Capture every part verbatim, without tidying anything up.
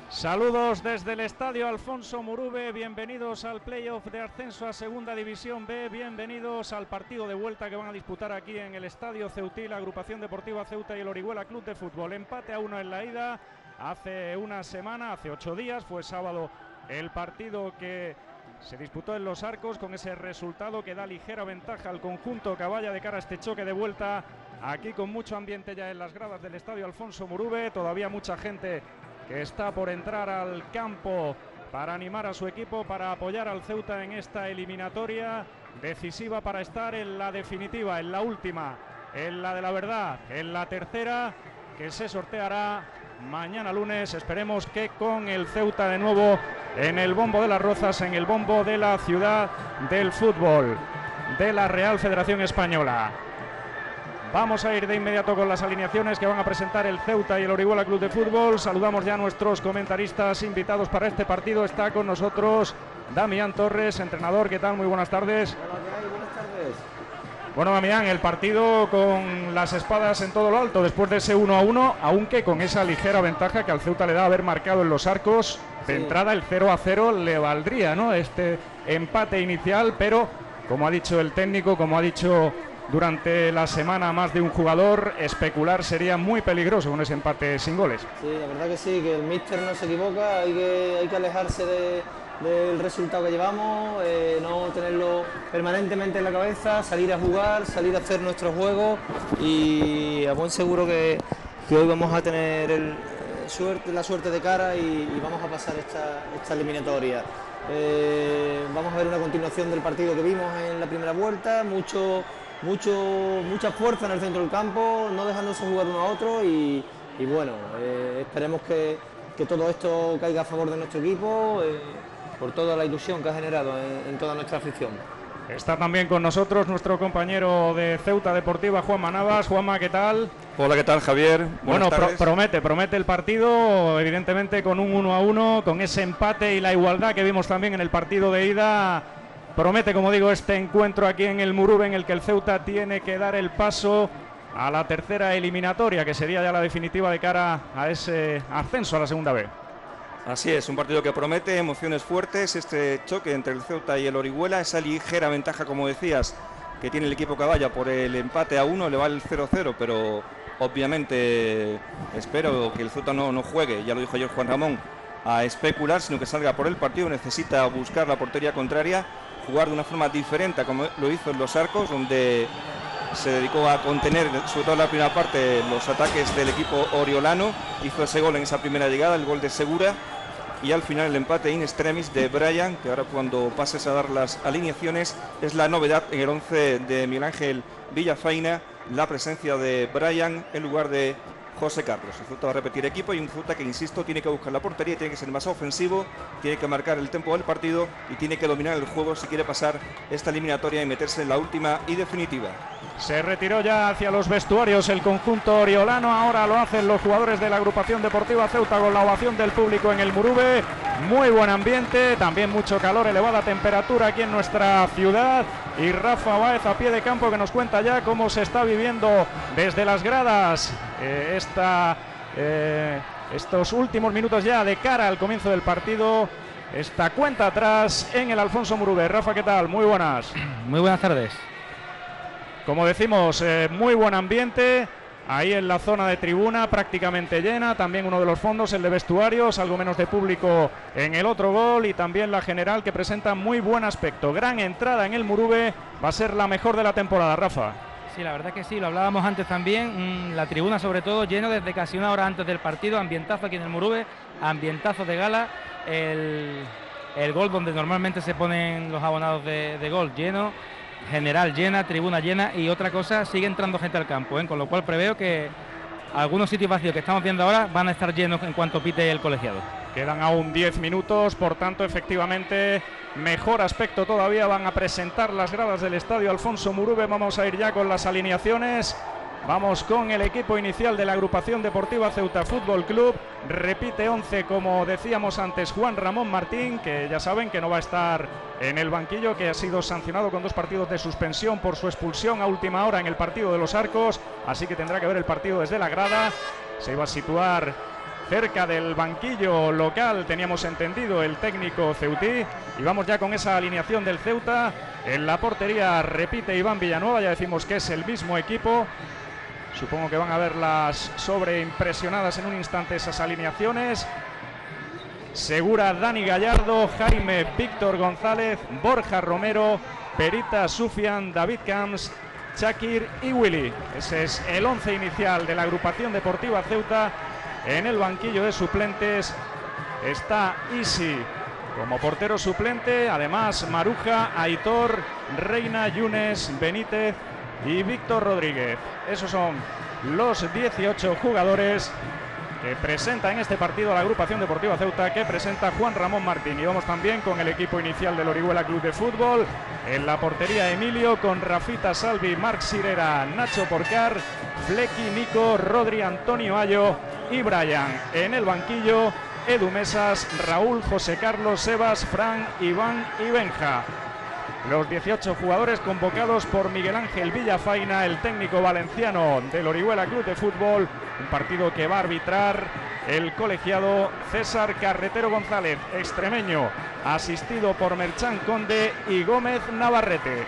Saludos desde el estadio Alfonso Murube, bienvenidos al playoff de ascenso a Segunda División B, bienvenidos al partido de vuelta que van a disputar aquí en el estadio Ceutí, la agrupación deportiva Ceuta y el Orihuela Club de Fútbol. Empate a uno en la ida, hace una semana, hace ocho días, fue sábado el partido que se disputó en Los Arcos con ese resultado que da ligera ventaja al conjunto que vaya de cara a este choque de vuelta, aquí con mucho ambiente ya en las gradas del estadio Alfonso Murube, todavía mucha gente que está por entrar al campo para animar a su equipo, para apoyar al Ceuta en esta eliminatoria decisiva para estar en la definitiva, en la última, en la de la verdad, en la tercera, que se sorteará mañana lunes. Esperemos que con el Ceuta de nuevo en el bombo de las Rozas, en el bombo de la ciudad del fútbol, de la Real Federación Española. Vamos a ir de inmediato con las alineaciones que van a presentar el Ceuta y el Orihuela Club de Fútbol. Saludamos ya a nuestros comentaristas invitados para este partido. Está con nosotros Damián Torres, entrenador. ¿Qué tal? Muy buenas tardes. Hola, ¿qué hay? Buenas tardes. Bueno, Damián, el partido con las espadas en todo lo alto después de ese uno a uno, aunque con esa ligera ventaja que al Ceuta le da haber marcado en Los Arcos. De sí. entrada el cero a cero le valdría, ¿no?, este empate inicial, pero como ha dicho el técnico, como ha dicho durante la semana más de un jugador, especular sería muy peligroso con ese empate sin goles. Sí, la verdad que sí, que el míster no se equivoca, hay que, hay que alejarse de, del resultado que llevamos, eh, no tenerlo permanentemente en la cabeza, salir a jugar, salir a hacer nuestro juego y a buen seguro que, que hoy vamos a tener el, suerte, la suerte de cara y, y vamos a pasar esta, esta eliminatoria. Eh, vamos a ver una continuación del partido que vimos en la primera vuelta, mucho... Mucho, mucha fuerza en el centro del campo, no dejándose jugar uno a otro y, y bueno, eh, esperemos que, que todo esto caiga a favor de nuestro equipo, eh, por toda la ilusión que ha generado en, en toda nuestra afición. Está también con nosotros nuestro compañero de Ceuta Deportiva, Juanma Navas. Juanma, ¿qué tal? Hola, ¿qué tal, Javier? Buenas bueno, pro promete, promete el partido, evidentemente con un uno a uno, con ese empate y la igualdad que vimos también en el partido de ida. Promete, como digo, este encuentro aquí en el Murube, en el que el Ceuta tiene que dar el paso a la tercera eliminatoria, que sería ya la definitiva de cara a ese ascenso a la segunda B. Así es, un partido que promete emociones fuertes, este choque entre el Ceuta y el Orihuela, esa ligera ventaja, como decías, que tiene el equipo Caballa por el empate a uno, le va el cero cero, pero obviamente espero que el Ceuta no, no juegue, ya lo dijo ayer Juan Ramón, a especular, sino que salga por el partido, necesita buscar la portería contraria, jugar de una forma diferente como lo hizo en Los Arcos, donde se dedicó a contener, sobre todo en la primera parte, los ataques del equipo oriolano, hizo ese gol en esa primera llegada, el gol de Segura, y al final el empate in extremis de Brian, que ahora cuando pases a dar las alineaciones es la novedad en el once de Miguel Ángel Villafaina, la presencia de Brian en lugar de José Carlos. El Ceuta va a repetir equipo y un Ceuta que, insisto, tiene que buscar la portería, tiene que ser más ofensivo, tiene que marcar el tempo del partido y tiene que dominar el juego si quiere pasar esta eliminatoria y meterse en la última y definitiva. Se retiró ya hacia los vestuarios el conjunto oriolano, ahora lo hacen los jugadores de la agrupación deportiva Ceuta con la ovación del público en el Murube. Muy buen ambiente, también mucho calor, elevada temperatura aquí en nuestra ciudad. Y Rafa Báez a pie de campo, que nos cuenta ya cómo se está viviendo desde las gradas eh, esta, eh, estos últimos minutos ya de cara al comienzo del partido. Esta cuenta atrás en el Alfonso Murube. Rafa, ¿qué tal? Muy buenas. Muy buenas tardes. Como decimos, eh, muy buen ambiente. Ahí en la zona de tribuna prácticamente llena, también uno de los fondos, el de vestuarios, algo menos de público en el otro gol y también la general que presenta muy buen aspecto. Gran entrada en el Murube, va a ser la mejor de la temporada, Rafa. Sí, la verdad que sí, lo hablábamos antes también, la tribuna sobre todo lleno desde casi una hora antes del partido, ambientazo aquí en el Murube, ambientazo de gala, el, el gol donde normalmente se ponen los abonados de, de gol lleno. General llena, tribuna llena y otra cosa, sigue entrando gente al campo, ¿eh? Con lo cual preveo que algunos sitios vacíos que estamos viendo ahora van a estar llenos en cuanto pite el colegiado. Quedan aún diez minutos, por tanto, efectivamente, mejor aspecto todavía. Van a presentar las gradas del estadio Alfonso Murube. Vamos a ir ya con las alineaciones. Vamos con el equipo inicial de la agrupación deportiva Ceuta Fútbol Club. Repite once, como decíamos antes, Juan Ramón Martín, que ya saben que no va a estar en el banquillo, que ha sido sancionado con dos partidos de suspensión por su expulsión a última hora en el partido de Los Arcos, así que tendrá que ver el partido desde la grada. Se iba a situar cerca del banquillo local, teníamos entendido, el técnico ceutí. Y vamos ya con esa alineación del Ceuta. En la portería repite Iván Villanueva, ya decimos que es el mismo equipo. Supongo que van a verlas sobreimpresionadas en un instante esas alineaciones. Segura, Dani Gallardo, Jaime, Víctor González, Borja Romero, Perita, Sufian, David Camps, Shakir y Willy. Ese es el once inicial de la agrupación deportiva Ceuta. En el banquillo de suplentes está Isi como portero suplente. Además, Maruja, Aitor, Reina, Yunes, Benítez y Víctor Rodríguez. Esos son los dieciocho jugadores que presenta en este partido la agrupación deportiva Ceuta, que presenta Juan Ramón Martín. Y vamos también con el equipo inicial del Orihuela Club de Fútbol. En la portería Emilio, con Rafita Salvi, Marc Sirera, Nacho Porcar, Flequi, Nico, Rodri, Antonio Ayo y Brian. En el banquillo, Edu Mesas, Raúl, José Carlos, Sebas, Fran, Iván y Benja. Los dieciocho jugadores convocados por Miguel Ángel Villafaina, el técnico valenciano del Orihuela Club de Fútbol. Un partido que va a arbitrar el colegiado César Carretero González, extremeño, asistido por Merchán Conde y Gómez Navarrete.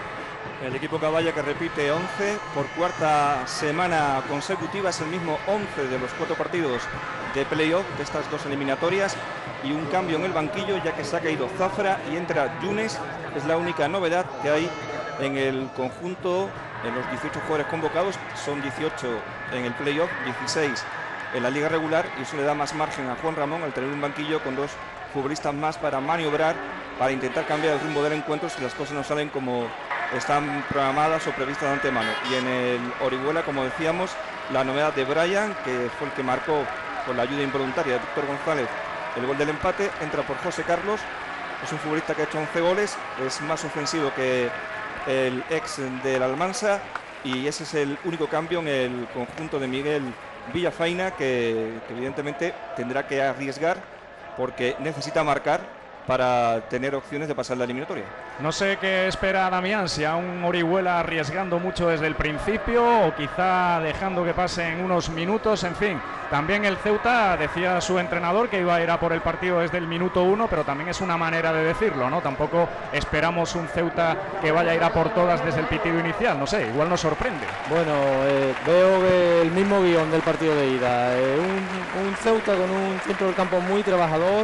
El equipo Caballa, que repite once por cuarta semana consecutiva, es el mismo once de los cuatro partidos de playoff de estas dos eliminatorias, y un cambio en el banquillo, ya que se ha caído Zafra y entra Yunes. Es la única novedad que hay en el conjunto. En los dieciocho jugadores convocados son dieciocho en el playoff, dieciséis en la liga regular, y eso le da más margen a Juan Ramón al tener un banquillo con dos futbolistas más para maniobrar, para intentar cambiar el rumbo del encuentro si las cosas no salen como están programadas o previstas de antemano. Y en el Orihuela, como decíamos, la novedad de Brian, que fue el que marcó con la ayuda involuntaria de Víctor González el gol del empate, entra por José Carlos. Es un futbolista que ha hecho once goles, es más ofensivo que el ex del Almansa, y ese es el único cambio en el conjunto de Miguel Villafaina, que, que evidentemente tendrá que arriesgar porque necesita marcar para tener opciones de pasar la eliminatoria. No sé qué espera Damián, si a un Orihuela arriesgando mucho desde el principio o quizá dejando que pasen unos minutos. En fin, también el Ceuta, decía su entrenador, que iba a ir a por el partido desde el minuto uno, pero también es una manera de decirlo, ¿no? Tampoco esperamos un Ceuta que vaya a ir a por todas desde el pitido inicial, no sé, igual nos sorprende. Bueno, eh, veo que el mismo guión del partido de ida, eh, un, un Ceuta con un centro del campo muy trabajador.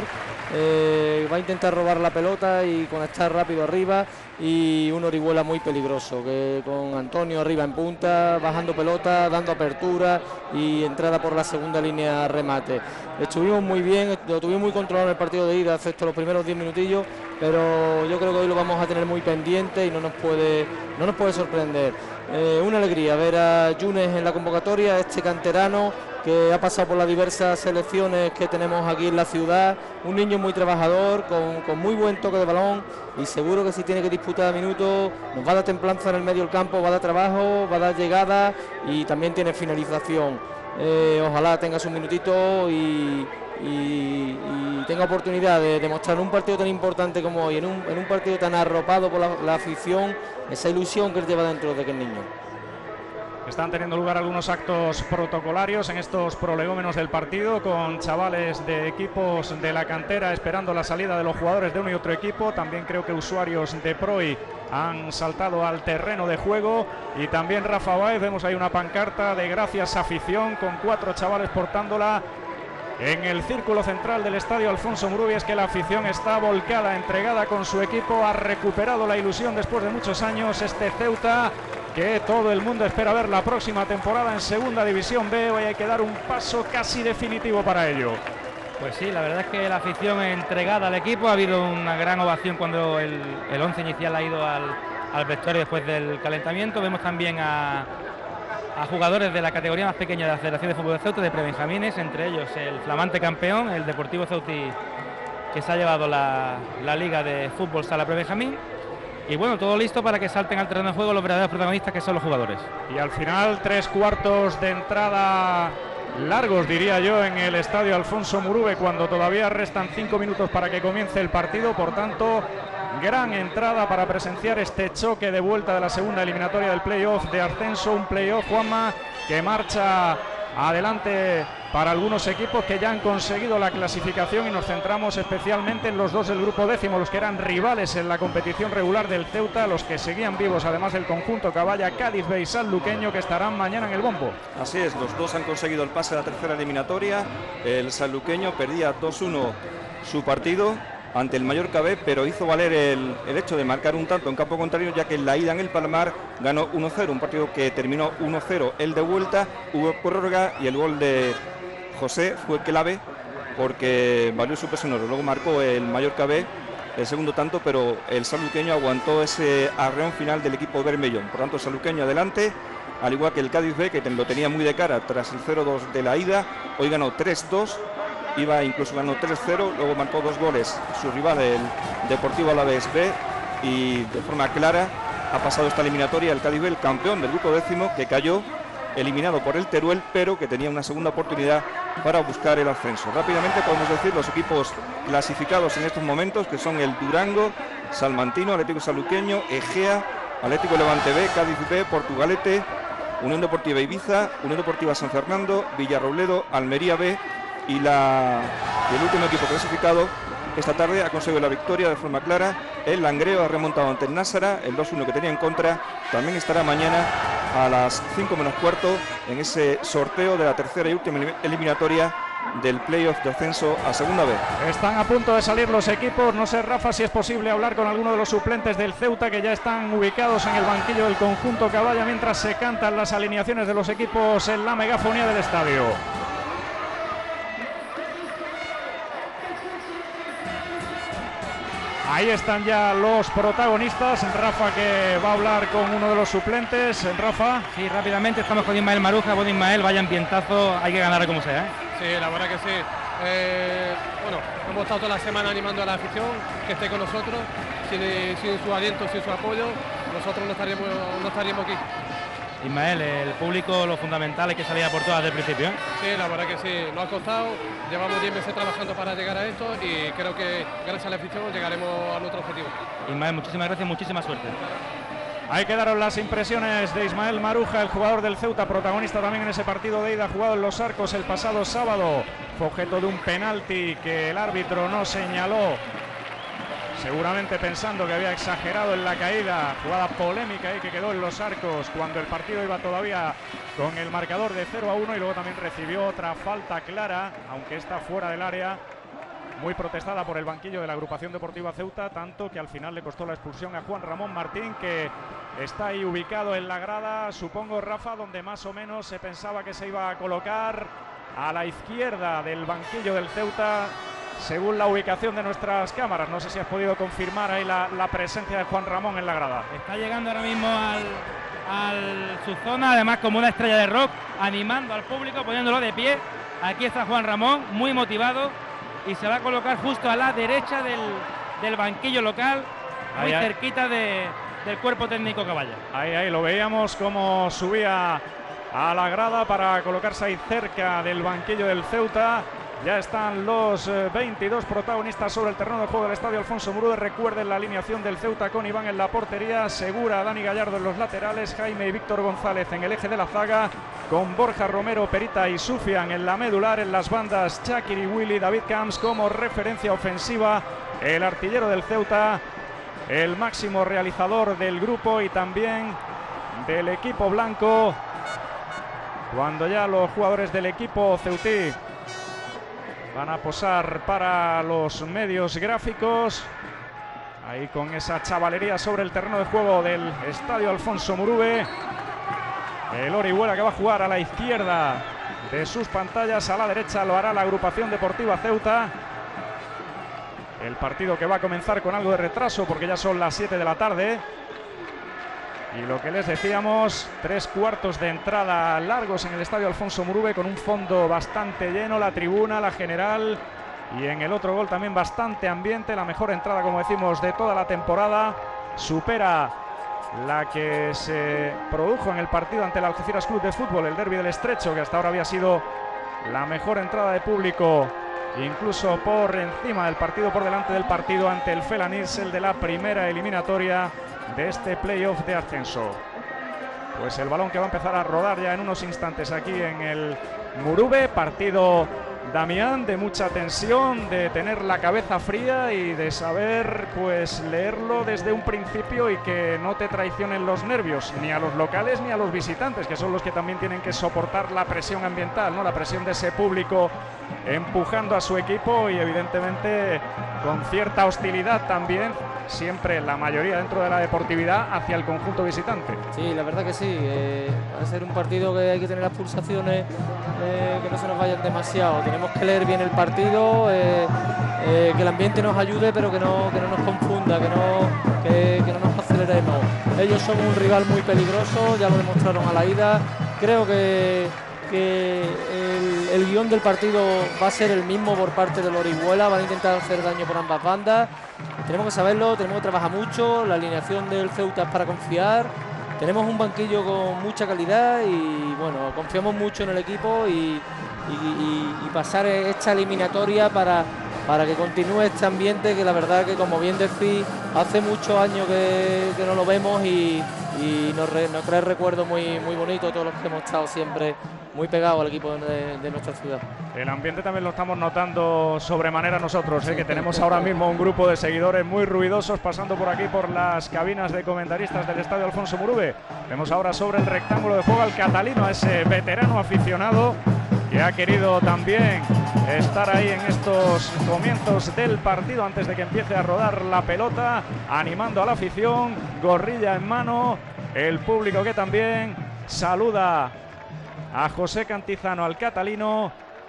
Eh, va a intentar robar la pelota y conectar rápido arriba, y un Orihuela muy peligroso, que con Antonio arriba en punta, bajando pelota, dando apertura y entrada por la segunda línea remate. Estuvimos muy bien, lo tuvimos muy controlado en el partido de ida, excepto los primeros diez minutillos, pero yo creo que hoy lo vamos a tener muy pendiente y no nos puede, no nos puede sorprender. Eh, una alegría ver a Yunes en la convocatoria, este canterano que ha pasado por las diversas selecciones que tenemos aquí en la ciudad, un niño muy trabajador, con, con muy buen toque de balón, y seguro que si tiene que disputar minutos nos va a dar templanza en el medio del campo, va a dar trabajo, va a dar llegada y también tiene finalización. Eh, ojalá tenga sus minutitos y, y, y tenga oportunidad de demostrar en un partido tan importante como hoy, en un, en un partido tan arropado por la, la afición, esa ilusión que él lleva dentro de que es niño. Están teniendo lugar algunos actos protocolarios en estos prolegómenos del partido, con chavales de equipos de la cantera esperando la salida de los jugadores de uno y otro equipo. También creo que usuarios de Proi han saltado al terreno de juego, y también Rafa Báez. Vemos ahí una pancarta de gracias afición, con cuatro chavales portándola en el círculo central del estadio Alfonso Murubi. Es que la afición está volcada, entregada con su equipo, ha recuperado la ilusión después de muchos años este Ceuta, que todo el mundo espera ver la próxima temporada en Segunda División B. Hoy hay que dar un paso casi definitivo para ello. Pues sí, la verdad es que la afición entregada al equipo. Ha habido una gran ovación cuando el, el once inicial ha ido al, al vestuario después del calentamiento. Vemos también a, a jugadores de la categoría más pequeña de la Federación de Fútbol de Ceuta, de prebenjamines, entre ellos el flamante campeón, el Deportivo Ceutí, que se ha llevado la, la Liga de Fútbol Sala Prebenjamín. Y bueno, todo listo para que salten al terreno de juego los verdaderos protagonistas, que son los jugadores. Y al final, tres cuartos de entrada largos, diría yo, en el estadio Alfonso Murubi, cuando todavía restan cinco minutos para que comience el partido. Por tanto, gran entrada para presenciar este choque de vuelta de la segunda eliminatoria del playoff de ascenso. Un playoff, Juanma, que marcha adelante para algunos equipos que ya han conseguido la clasificación, y nos centramos especialmente en los dos del grupo décimo, los que eran rivales en la competición regular del Ceuta, los que seguían vivos, además del conjunto Caballa, Cádiz B y Sanluqueño, que estarán mañana en el bombo. Así es, los dos han conseguido el pase a la tercera eliminatoria. El Sanluqueño perdía dos uno su partido ante el Mallorca B, pero hizo valer el, el hecho de marcar un tanto en campo contrario, ya que en la ida en el Palmar ganó uno cero, un partido que terminó uno cero. El de vuelta hubo prórroga y el gol de José fue clave porque valió su peso en oro. Luego marcó el Mallorca B el segundo tanto, pero el sanluqueño aguantó ese arreón final del equipo bermellón. Por tanto, el sanluqueño adelante, al igual que el Cádiz B, que lo tenía muy de cara tras el cero dos de la ida. Hoy ganó tres dos, iba incluso ganó tres cero, luego marcó dos goles su rival, el Deportivo Alavés B, y de forma clara ha pasado esta eliminatoria el Cádiz B, el campeón del grupo décimo, que cayó eliminado por el Teruel, pero que tenía una segunda oportunidad para buscar el ascenso. Rápidamente podemos decir los equipos clasificados en estos momentos, que son el Durango, Salmantino, Atlético Sanluqueño, Egea, Atlético Levante B, Cádiz B, Portugalete, Unión Deportiva Ibiza, Unión Deportiva San Fernando, Villarrobledo, Almería B, y, la, y el último equipo clasificado esta tarde ha conseguido la victoria de forma clara. El Langreo ha remontado ante el Násara, el dos uno que tenía en contra. También estará mañana a las cinco menos cuarto en ese sorteo de la tercera y última eliminatoria del playoff de ascenso a segunda B. Están a punto de salir los equipos. No sé, Rafa, si es posible hablar con alguno de los suplentes del Ceuta, que ya están ubicados en el banquillo del conjunto Caballa mientras se cantan las alineaciones de los equipos en la megafonía del estadio. Ahí están ya los protagonistas. Rafa, que va a hablar con uno de los suplentes. Rafa. Sí, rápidamente estamos con Ismael Maruja. Buen Ismael, vaya ambientazo, hay que ganar como sea, ¿eh? Sí, la verdad que sí. Eh, bueno, hemos estado toda la semana animando a la afición que esté con nosotros. Sin, sin su aliento, sin su apoyo, nosotros no estaríamos, no estaríamos aquí. Ismael, el público, lo fundamental es que salía por todas desde el principio, ¿eh? Sí, la verdad que sí, nos ha costado, llevamos diez meses trabajando para llegar a esto y creo que gracias a la afición llegaremos a nuestro objetivo. Ismael, muchísimas gracias, muchísima suerte. Ahí quedaron las impresiones de Ismael Maruja, el jugador del Ceuta, protagonista también en ese partido de ida jugado en Los Arcos el pasado sábado. Fue objeto de un penalti que el árbitro no señaló, seguramente pensando que había exagerado en la caída. Jugada polémica ahí que quedó en Los Arcos cuando el partido iba todavía con el marcador de cero a uno, y luego también recibió otra falta clara, aunque está fuera del área, muy protestada por el banquillo de la agrupación deportiva Ceuta, tanto que al final le costó la expulsión a Juan Ramón Martín, que está ahí ubicado en la grada, supongo, Rafa, donde más o menos se pensaba que se iba a colocar, a la izquierda del banquillo del Ceuta, según la ubicación de nuestras cámaras. No sé si has podido confirmar ahí la, la presencia de Juan Ramón en la grada. Está llegando ahora mismo al, al su zona, además como una estrella de rock, animando al público, poniéndolo de pie. Aquí está Juan Ramón, muy motivado, y se va a colocar justo a la derecha del, del banquillo local, muy ahí, cerquita de, del cuerpo técnico Caballa. Ahí, ahí lo veíamos como subía a la grada para colocarse ahí cerca del banquillo del Ceuta. Ya están los eh, veintidós protagonistas sobre el terreno de juego del estadio Alfonso Muruve. Recuerden la alineación del Ceuta con Iván en la portería, Segura, Dani Gallardo en los laterales, Jaime y Víctor González en el eje de la zaga, con Borja Romero, Perita y Sufian en la medular, en las bandas Shakir y Willy, David Camps como referencia ofensiva, el artillero del Ceuta, el máximo realizador del grupo y también del equipo blanco, cuando ya los jugadores del equipo ceutí van a posar para los medios gráficos, ahí con esa chavalería sobre el terreno de juego del estadio Alfonso Muruve. El Orihuela, que va a jugar a la izquierda de sus pantallas, a la derecha lo hará la agrupación deportiva Ceuta. El partido que va a comenzar con algo de retraso porque ya son las siete de la tarde. Y lo que les decíamos, tres cuartos de entrada largos en el estadio Alfonso Muruve, con un fondo bastante lleno, la tribuna, la general, y en el otro gol también bastante ambiente. La mejor entrada, como decimos, de toda la temporada, supera la que se produjo en el partido ante el Algeciras Club de Fútbol, el Derbi del Estrecho, que hasta ahora había sido la mejor entrada de público, incluso por encima del partido, por delante del partido ante el Felanís, el de la primera eliminatoria de este playoff de ascenso. pues el balón que va a empezar a rodar ya en unos instantes aquí en el Murube. Partido, Damián, de mucha tensión, de tener la cabeza fría y de saber pues leerlo desde un principio y que no te traicionen los nervios, ni a los locales ni a los visitantes, que son los que también tienen que soportar la presión ambiental, ¿no? La presión de ese público empujando a su equipo y evidentemente con cierta hostilidad también, siempre la mayoría dentro de la deportividad, hacia el conjunto visitante. Sí, la verdad que sí, eh, va a ser un partido que hay que tener las pulsaciones eh, que no se nos vayan demasiado. Tenemos que leer bien el partido, eh, eh, que el ambiente nos ayude, pero que no, que no nos confunda, que no, que, que no nos aceleremos. Ellos son un rival muy peligroso, ya lo demostraron a la ida. Creo que, que el, el guión del partido va a ser el mismo por parte del Orihuela, van a intentar hacer daño por ambas bandas. Tenemos que saberlo, tenemos que trabajar mucho, la alineación del Ceuta es para confiar. Tenemos un banquillo con mucha calidad y bueno, confiamos mucho en el equipo y, y, y, y pasar esta eliminatoria para, para que continúe este ambiente que la verdad que, como bien decís, hace muchos años que, que no lo vemos y, y nos, re, nos trae recuerdos muy, muy bonitos, todos los que hemos estado siempre muy pegados al equipo de, de nuestra ciudad. El ambiente también lo estamos notando sobremanera nosotros, ¿eh? Que tenemos ahora mismo un grupo de seguidores muy ruidosos pasando por aquí por las cabinas de comentaristas del Estadio Alfonso Murube. Vemos ahora sobre el rectángulo de juego al Catalino, a ese veterano aficionado que ha querido también estar ahí en estos comienzos del partido antes de que empiece a rodar la pelota, animando a la afición, gorrilla en mano, el público que también saluda a José Cantizano, al Catalino.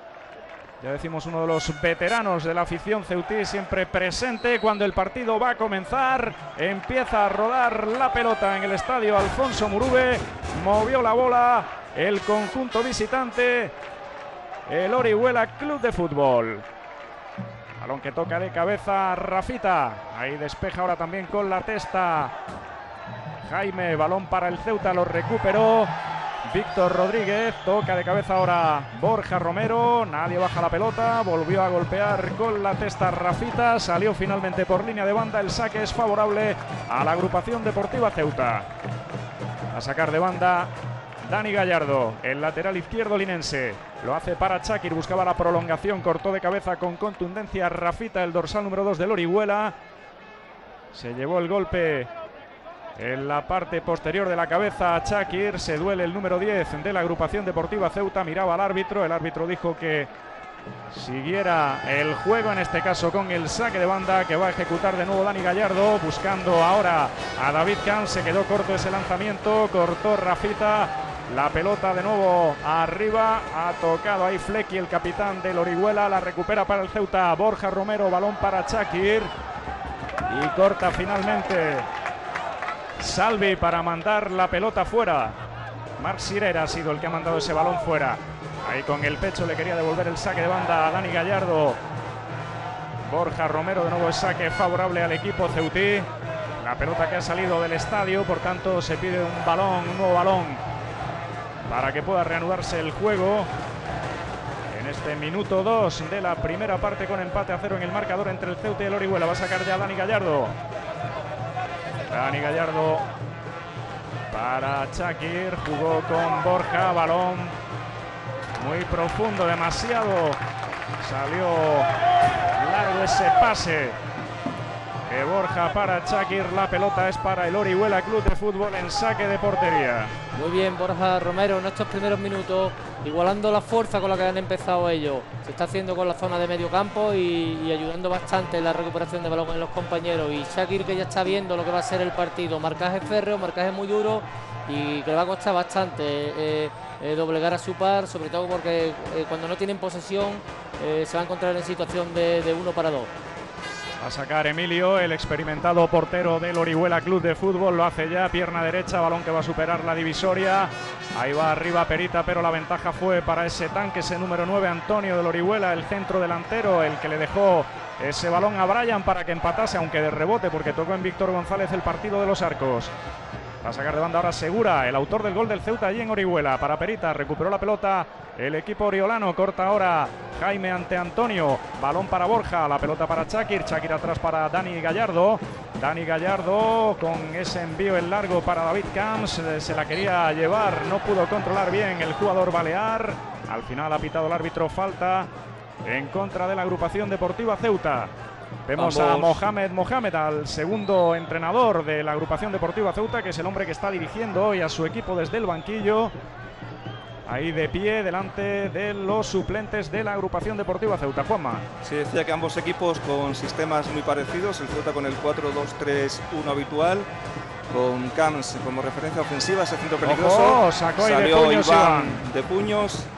Ya decimos, uno de los veteranos de la afición ceutí, siempre presente cuando el partido va a comenzar. Empieza a rodar la pelota en el Estadio Alfonso Murube. Movió la bola el conjunto visitante, el Orihuela Club de Fútbol. Balón que toca de cabeza Rafita. Ahí despeja ahora también con la testa Jaime. Balón para el Ceuta, lo recuperó Víctor Rodríguez. Toca de cabeza ahora Borja Romero. Nadie baja la pelota. Volvió a golpear con la testa Rafita. Salió finalmente por línea de banda. El saque es favorable a la agrupación deportiva Ceuta. A sacar de banda Dani Gallardo, el lateral izquierdo linense. Lo hace para Chakir. Buscaba la prolongación. Cortó de cabeza con contundencia Rafita, el dorsal número dos del Orihuela. Se llevó el golpe en la parte posterior de la cabeza. Chakir, se duele el número diez de la agrupación deportiva Ceuta. Miraba al árbitro, el árbitro dijo que siguiera el juego, en este caso con el saque de banda que va a ejecutar de nuevo Dani Gallardo, buscando ahora a David Camps. Se quedó corto ese lanzamiento, cortó Rafita, la pelota de nuevo arriba, ha tocado ahí Flecky, el capitán del Orihuela, la recupera para el Ceuta Borja Romero, balón para Chakir y corta finalmente Salvi para mandar la pelota fuera. Marc Sirera ha sido el que ha mandado ese balón fuera. Ahí con el pecho le quería devolver el saque de banda a Dani Gallardo. Borja Romero, de nuevo el saque favorable al equipo ceutí. La pelota que ha salido del estadio, por tanto se pide un balón, un nuevo balón para que pueda reanudarse el juego. En este minuto dos de la primera parte, con empate a cero en el marcador entre el Ceuta y el Orihuela. Va a sacar ya Dani Gallardo. Dani Gallardo para Chakir, jugó con Borja, balón muy profundo, demasiado, salió largo ese pase de Borja para Chakir. La pelota es para el Orihuela Club de Fútbol en saque de portería. Muy bien Borja Romero en estos primeros minutos, igualando la fuerza con la que han empezado ellos. Se está haciendo con la zona de medio campo y, y ayudando bastante en la recuperación de balón en los compañeros. Y Chakir, que ya está viendo lo que va a ser el partido, marcaje férreo, marcaje muy duro y que le va a costar bastante eh, eh, doblegar a su par, sobre todo porque eh, cuando no tienen posesión eh, se va a encontrar en situación de, de uno para dos. A sacar Emilio, el experimentado portero del Orihuela Club de Fútbol, lo hace ya, pierna derecha, balón que va a superar la divisoria. Ahí va arriba Perita, pero la ventaja fue para ese tanque, ese número nueve, Antonio del Orihuela, el centro delantero, el que le dejó ese balón a Brian para que empatase, aunque de rebote, porque tocó en Víctor González el partido de los arcos. Va a sacar de banda ahora Segura, el autor del gol del Ceuta allí en Orihuela. Para Perita, recuperó la pelota el equipo oriolano, corta ahora Jaime ante Antonio. Balón para Borja, la pelota para Chakir, Chakir atrás para Dani Gallardo. Dani Gallardo con ese envío en largo para David Camps, se la quería llevar, no pudo controlar bien el jugador balear. Al final ha pitado el árbitro falta en contra de la agrupación deportiva Ceuta. Vemos Vamos. a Mohamed Mohamed, al segundo entrenador de la agrupación deportiva Ceuta, que es el hombre que está dirigiendo hoy a su equipo desde el banquillo. Ahí de pie, delante de los suplentes de la agrupación deportiva Ceuta. Juanma. Sí, decía que ambos equipos con sistemas muy parecidos. El Ceuta con el cuatro dos tres uno habitual, con Camps como referencia ofensiva, ese centro peligroso. Ojo, sacó ahí Salió de puños, Iván, Iván. de puños.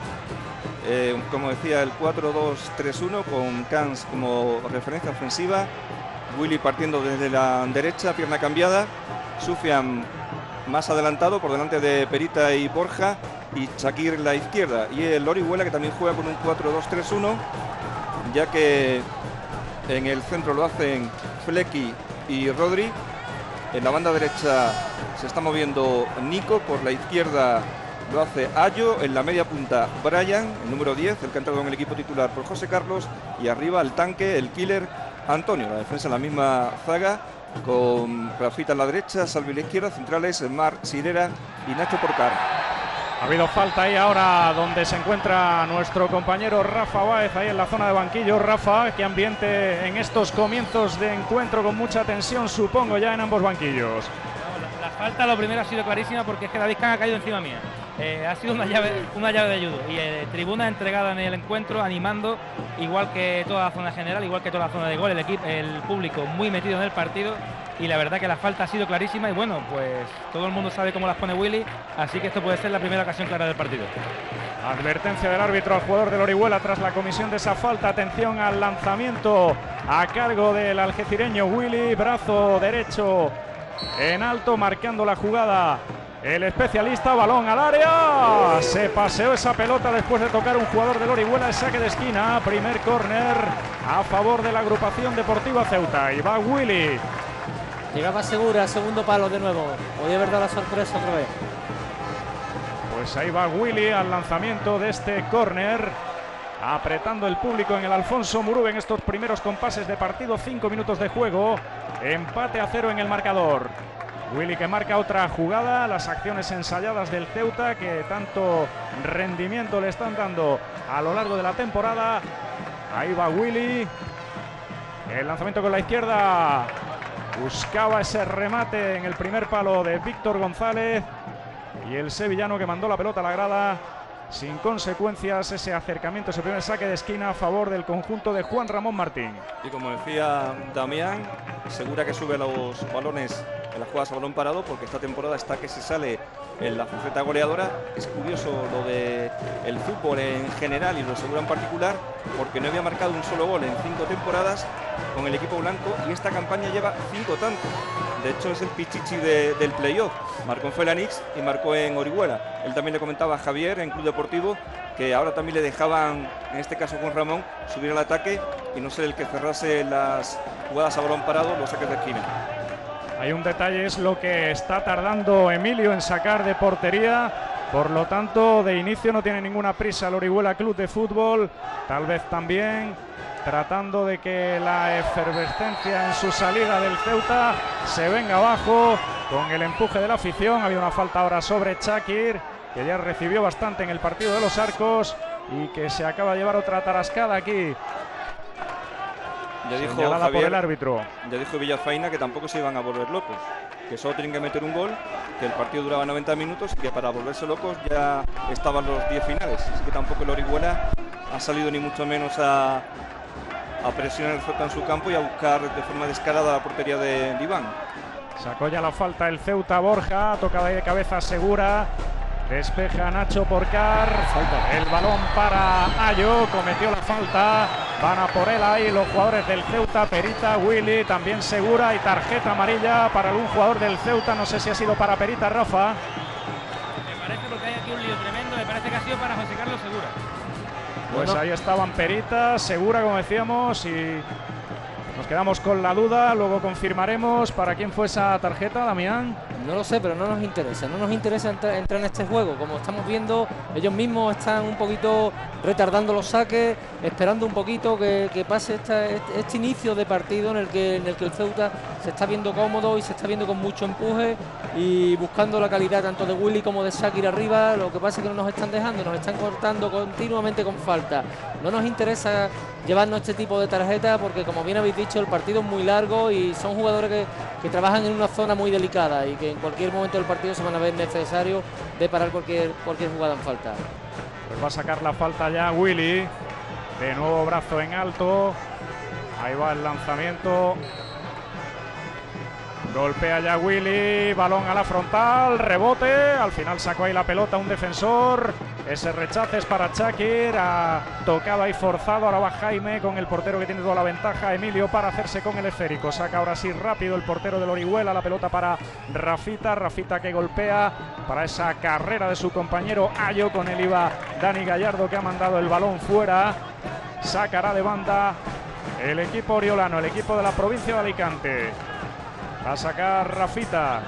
Eh, como decía, el cuatro dos tres uno con Camps como referencia ofensiva. Willy partiendo desde la derecha, pierna cambiada. Sufian más adelantado por delante de Perita y Borja, y Shakir la izquierda, y el Orihuela, que también juega con un cuatro dos tres uno, ya que en el centro lo hacen Flecky y Rodri. En la banda derecha se está moviendo Nico, por la izquierda lo hace Ayo, en la media punta Brian, el número diez, el que ha entrado en el equipo titular por José Carlos, y arriba el tanque, el killer Antonio. La defensa en la misma zaga, con Rafita a la derecha, Salvi a la izquierda, centrales Mar Sirera y Nacho Porcar. Ha habido falta ahí ahora donde se encuentra nuestro compañero Rafa Báez, ahí en la zona de banquillo. Rafa, qué ambiente en estos comienzos de encuentro con mucha tensión, supongo, ya en ambos banquillos. La, la falta, lo primero, ha sido clarísima, porque es que David Can ha caído encima mía. Eh, ha sido una llave, una llave de judo, y eh, tribuna entregada en el encuentro, animando, igual que toda la zona general, igual que toda la zona de gol, el equipo, el público muy metido en el partido, y la verdad que la falta ha sido clarísima, y bueno, pues todo el mundo sabe cómo las pone Willy, así que esto puede ser la primera ocasión clara del partido. Advertencia del árbitro al jugador del Orihuela tras la comisión de esa falta. Atención al lanzamiento a cargo del algecireño Willy, brazo derecho en alto, marcando la jugada el especialista. Balón al área, se paseó esa pelota después de tocar un jugador del Orihuela. El saque de esquina, primer córner a favor de la agrupación deportiva Ceuta, y va Willy. Llegaba segura, segundo palo de nuevo. Hoy es verdad la sorpresa otra vez. Pues ahí va Willy al lanzamiento de este córner, apretando el público en el Alfonso Murube en estos primeros compases de partido. Cinco minutos de juego, empate a cero en el marcador. Willy, que marca otra jugada, las acciones ensayadas del Ceuta, que tanto rendimiento le están dando a lo largo de la temporada. Ahí va Willy, el lanzamiento con la izquierda, buscaba ese remate en el primer palo de Víctor González, y el sevillano que mandó la pelota a la grada sin consecuencias. Ese acercamiento, ese primer saque de esquina a favor del conjunto de Juan Ramón Martín. Y como decía Damián, Segura que sube los balones en las jugadas a balón parado, porque esta temporada está que se sale en la faceta goleadora. Es curioso lo de el fútbol en general y lo de Segura en particular, porque no había marcado un solo gol en cinco temporadas con el equipo blanco, y esta campaña lleva cinco tantos. De hecho, es el pichichi de, del playoff. Marcó en Felanix y marcó en Orihuela. Él también le comentaba a Javier en Club Deportivo que ahora también le dejaban, en este caso Juan Ramón, subir al ataque y no ser el que cerrase las jugadas a balón parado, los saques de esquina. Hay un detalle, es lo que está tardando Emilio en sacar de portería. Por lo tanto, de inicio no tiene ninguna prisa el Orihuela Club de Fútbol. Tal vez también tratando de que la efervescencia en su salida del Ceuta se venga abajo con el empuje de la afición. Había una falta ahora sobre Shakir, que ya recibió bastante en el partido de los Arcos y que se acaba de llevar otra tarascada aquí. Ya dijo Javier, por el árbitro. Ya dijo Villafaina que tampoco se iban a volver locos, que solo tienen que meter un gol, que el partido duraba noventa minutos y que para volverse locos ya estaban los diez finales. Así que tampoco el Orihuela ha salido ni mucho menos a, a presionar el Ceuta en su campo y a buscar de forma descarada la portería de Iván. Sacó ya la falta el Ceuta. Borja, tocada de cabeza Segura, despeja Nacho Porcar, el balón para Ayo, cometió la falta, van a por él ahí los jugadores del Ceuta, Perita, Willy, también Segura, y tarjeta amarilla para algún jugador del Ceuta. No sé si ha sido para Perita, Rafa. Me parece, porque hay aquí un lío tremendo, me parece que ha sido para José Carlos Segura. Pues Bueno, ahí estaban Perita, Segura, como decíamos, y nos quedamos con la duda. Luego confirmaremos para quién fue esa tarjeta, Damián. No lo sé, pero no nos interesa, no nos interesa entrar, entrar en este juego. Como estamos viendo, ellos mismos están un poquito retardando los saques, esperando un poquito que, que pase esta, este, este inicio de partido en el, que, en el que el Ceuta se está viendo cómodo y se está viendo con mucho empuje y buscando la calidad tanto de Willy como de Shakir arriba. Lo que pasa es que no nos están dejando, nos están cortando continuamente con falta. No nos interesa llevarnos este tipo de tarjeta porque, como bien habéis dicho, el partido es muy largo y son jugadores que, que trabajan en una zona muy delicada y que en cualquier momento del partido se van a ver necesarios de parar cualquier, cualquier jugada en falta. Pues va a sacar la falta ya Willy. De nuevo brazo en alto. Ahí va el lanzamiento. Golpea ya Willy. Balón a la frontal. Rebote. Al final sacó ahí la pelota un defensor. Ese rechace es para Shakir. Ha tocado ahí forzado. Ahora va Jaime con el portero que tiene toda la ventaja. Emilio para hacerse con el esférico. Saca ahora sí rápido el portero del Orihuela. La pelota para Rafita. Rafita que golpea para esa carrera de su compañero Ayo. Con él iba Dani Gallardo, que ha mandado el balón fuera. Sacará de banda el equipo oriolano, el equipo de la provincia de Alicante. Va a sacar Rafita.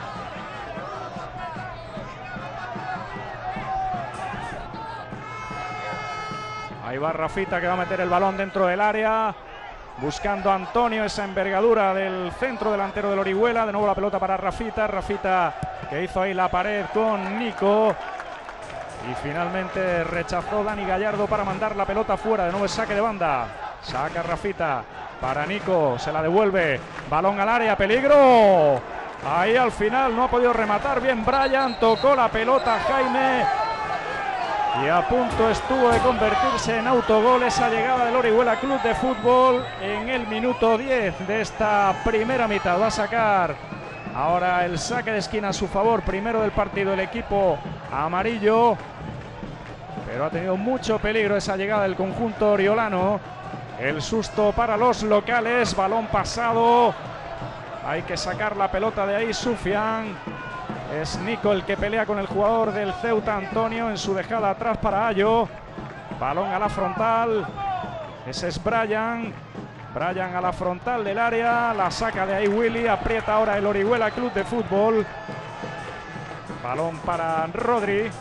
Ahí va Rafita, que va a meter el balón dentro del área. Buscando a Antonio esa envergadura del centro delantero del Orihuela. De nuevo la pelota para Rafita. Rafita que hizo ahí la pared con Nico. Y finalmente rechazó Dani Gallardo para mandar la pelota fuera. De nuevo el saque de banda. Saca Rafita para Nico. Se la devuelve. Balón al área. Peligro. Ahí al final no ha podido rematar bien Brian. Tocó la pelota Jaime. Y a punto estuvo de convertirse en autogol esa llegada del Orihuela Club de Fútbol en el minuto diez de esta primera mitad. Va a sacar ahora el saque de esquina a su favor. Primero del partido el equipo amarillo. Pero ha tenido mucho peligro esa llegada del conjunto oriolano. El susto para los locales. Balón pasado. Hay que sacar la pelota de ahí. Sufian. Es Nico el que pelea con el jugador del Ceuta, Antonio, en su dejada atrás para Ayo. Balón a la frontal. Ese es Brian. Brian a la frontal del área. La saca de ahí Willy. Aprieta ahora el Orihuela Club de Fútbol. Balón para Rodri.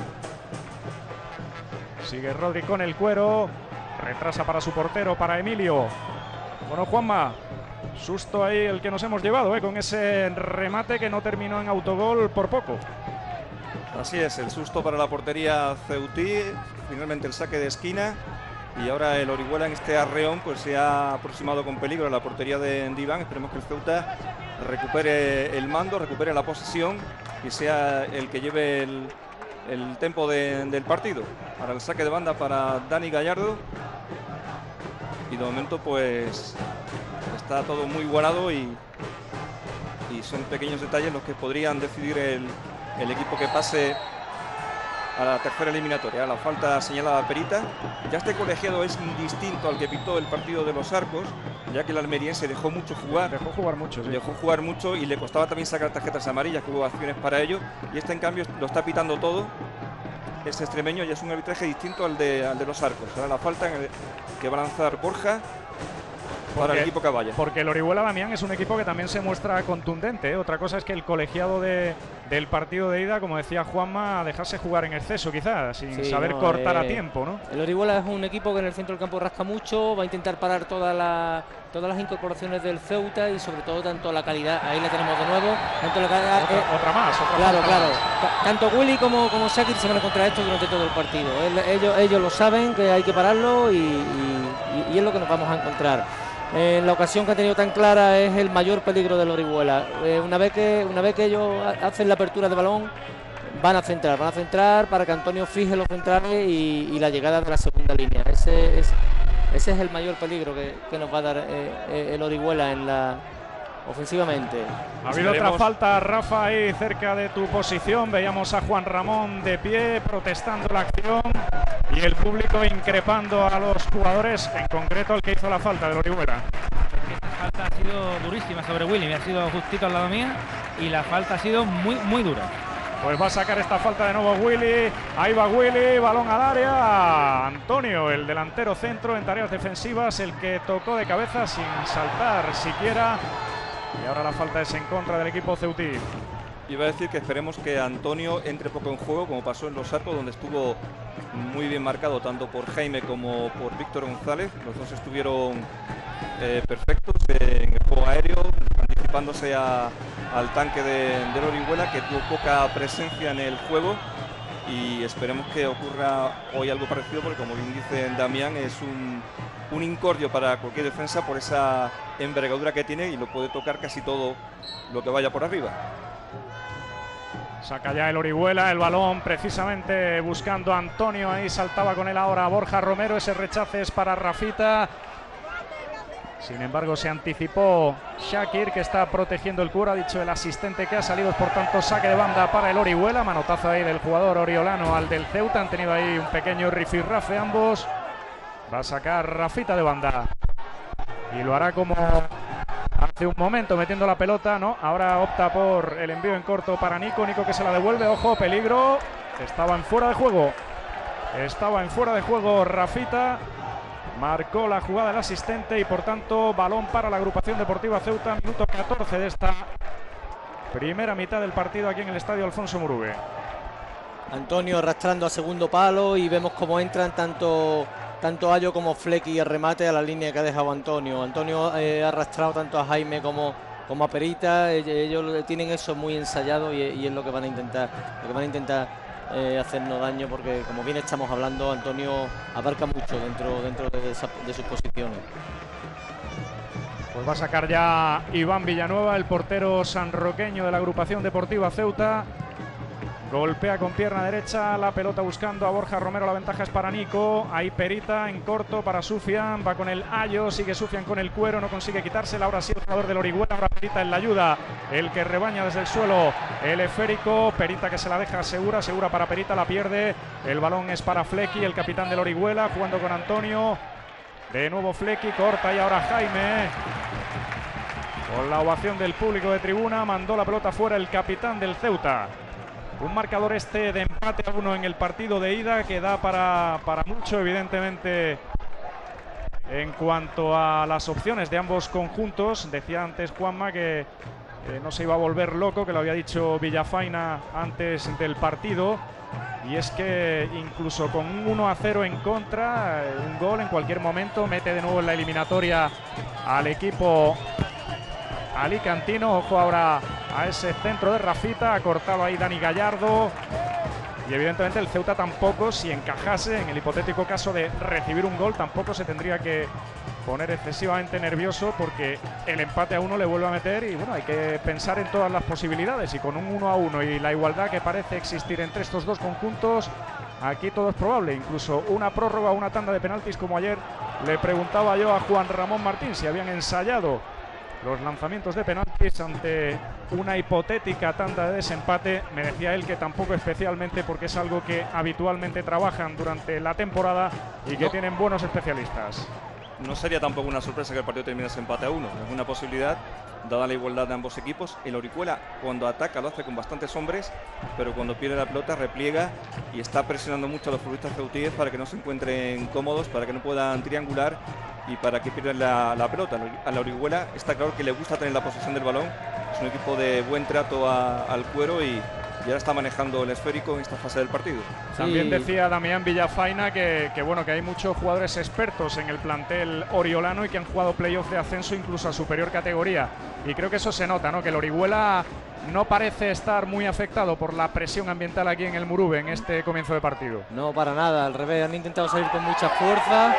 Sigue Rodri con el cuero. Retrasa para su portero, para Emilio. Bueno, Juanma, susto ahí el que nos hemos llevado, ¿eh? Con ese remate que no terminó en autogol por poco. Así es, el susto para la portería ceutí. Finalmente el saque de esquina. Y ahora el Orihuela en este arreón pues se ha aproximado con peligro a la portería de Iván. Esperemos que el Ceuta recupere el mando, recupere la posesión y sea el que lleve el, el tempo de, del partido. Para el saque de banda para Dani Gallardo. Y de momento pues está todo muy igualado y, y son pequeños detalles los que podrían decidir el, el equipo que pase a la tercera eliminatoria. La falta señalada a Perita. Ya este colegiado es distinto al que pitó el partido de los Arcos, ya que el almeriense dejó mucho jugar. Dejó jugar mucho, sí. Dejó jugar mucho y le costaba también sacar tarjetas amarillas, que hubo acciones para ello. Y este en cambio lo está pitando todo. Este extremeño ya es un arbitraje distinto al de, al de los Arcos. Ahora la falta en el, que va a lanzar Borja. Para porque, el equipo que vaya. Porque el Orihuela, Damián, es un equipo que también se muestra contundente, ¿eh? Otra cosa es que el colegiado de, del partido de ida, como decía Juanma, dejarse jugar en exceso quizás, sin sí, saber no, cortar eh, a tiempo, ¿no? El Orihuela es un equipo que en el centro del campo rasca mucho, va a intentar parar toda la, todas las incorporaciones del Ceuta y sobre todo tanto la calidad, ahí la tenemos de nuevo. Tanto la calidad, otra, eh, otra más, otra Claro, más. claro. Tanto Willy como, como Shakir se van a encontrar esto durante todo el partido. Ellos, ellos lo saben, que hay que pararlo y, y, y es lo que nos vamos a encontrar. En la ocasión que ha tenido tan clara es el mayor peligro del Orihuela. Eh, una vez que una vez que ellos hacen la apertura de balón, van a centrar, van a centrar para que Antonio fije los centrales y, y la llegada de la segunda línea. Ese es, ese es el mayor peligro que, que nos va a dar eh, el Orihuela en la ofensivamente. Ha habido otra falta, Rafa, ahí cerca de tu posición. Veíamos a Juan Ramón de pie protestando la acción y el público increpando a los jugadores, en concreto el que hizo la falta del Orihuela. La falta ha sido durísima sobre Willy, me ha sido justito al lado mía y la falta ha sido muy, muy dura. Pues va a sacar esta falta de nuevo Willy. Ahí va Willy, balón al área. Antonio, el delantero centro en tareas defensivas, el que tocó de cabeza sin saltar siquiera. Y ahora la falta es en contra del equipo ceutí. Iba a decir que esperemos que Antonio entre poco en juego, como pasó en los arcos, donde estuvo muy bien marcado tanto por Jaime como por Víctor González. Los dos estuvieron eh, perfectos en el juego aéreo, anticipándose a, al tanque de, del Orihuela, que tuvo poca presencia en el juego. Y esperemos que ocurra hoy algo parecido, porque como bien dice Damián, es un, un incordio para cualquier defensa por esa envergadura que tiene y lo puede tocar casi todo lo que vaya por arriba. Saca ya el Orihuela, el balón precisamente buscando a Antonio, ahí saltaba con él ahora Borja Romero, ese rechace es para Rafita. Sin embargo se anticipó Shakir, que está protegiendo el cuero, ha dicho el asistente que ha salido, por tanto saque de banda para el Orihuela, manotazo ahí del jugador oriolano al del Ceuta, han tenido ahí un pequeño rifirrafe ambos. Va a sacar Rafita de banda y lo hará como hace un momento, metiendo la pelota, no, ahora opta por el envío en corto para Nico, Nico que se la devuelve, ojo, peligro, estaba en fuera de juego, estaba en fuera de juego Rafita, marcó la jugada el asistente y por tanto balón para la agrupación deportiva Ceuta, minuto catorce de esta primera mitad del partido aquí en el estadio Alfonso Murube. Antonio arrastrando a segundo palo y vemos cómo entran tanto tanto Ayo como Flecky el remate a la línea que ha dejado Antonio. Antonio eh, ha arrastrado tanto a Jaime como, como a Perita, ellos, ellos tienen eso muy ensayado y, y es lo que van a intentar, lo que van a intentar eh, hacernos daño, porque como bien estamos hablando, Antonio abarca mucho dentro, dentro de, esa, de sus posiciones. Pues va a sacar ya Iván Villanueva, el portero sanroqueño de la agrupación deportiva Ceuta. Golpea con pierna derecha la pelota buscando a Borja Romero, la ventaja es para Nico, ahí Perita en corto para Sufian, va con el Ayo, sigue Sufian con el cuero, no consigue quitársela, ahora sí el jugador del Orihuela, ahora Perita en la ayuda, el que rebaña desde el suelo, el esférico, Perita que se la deja segura, segura para Perita, la pierde, el balón es para Flecky, el capitán del Orihuela, jugando con Antonio, de nuevo Flecky, corta y ahora Jaime, con la ovación del público de tribuna, mandó la pelota fuera el capitán del Ceuta. Un marcador este de empate a uno en el partido de ida que da para, para mucho, evidentemente, en cuanto a las opciones de ambos conjuntos. Decía antes Juanma que eh, no se iba a volver loco, que lo había dicho Villafaina antes del partido. Y es que incluso con un uno a cero en contra, eh, un gol en cualquier momento, mete de nuevo en la eliminatoria al equipo alicantino. Ojo ahora a ese centro de Rafita, ha cortado ahí Dani Gallardo y evidentemente el Ceuta tampoco, si encajase en el hipotético caso de recibir un gol, tampoco se tendría que poner excesivamente nervioso, porque el empate a uno le vuelve a meter y bueno, hay que pensar en todas las posibilidades, y con un uno a uno y la igualdad que parece existir entre estos dos conjuntos, aquí todo es probable, incluso una prórroga o una tanda de penaltis, como ayer le preguntaba yo a Juan Ramón Martín si habían ensayado los lanzamientos de penaltis ante una hipotética tanda de desempate. Me decía él que tampoco especialmente, porque es algo que habitualmente trabajan durante la temporada y que no tienen buenos especialistas. No sería tampoco una sorpresa que el partido terminase empate a uno, es una posibilidad dada la igualdad de ambos equipos. El Orihuela cuando ataca lo hace con bastantes hombres, pero cuando pierde la pelota repliega y está presionando mucho a los futbolistas ceutíes para que no se encuentren cómodos, para que no puedan triangular y para que pierdan la, la pelota. A la Orihuela está claro que le gusta tener la posesión del balón, es un equipo de buen trato a, al cuero y, y ahora está manejando el esférico en esta fase del partido. También Sí. decía Damián Villafaina que, que bueno, que hay muchos jugadores expertos en el plantel oriolano y que han jugado playoff de ascenso incluso a superior categoría, y creo que eso se nota, ¿no? Que el Orihuela no parece estar muy afectado por la presión ambiental aquí en el Murube en este comienzo de partido. No, para nada, al revés, han intentado salir con mucha fuerza.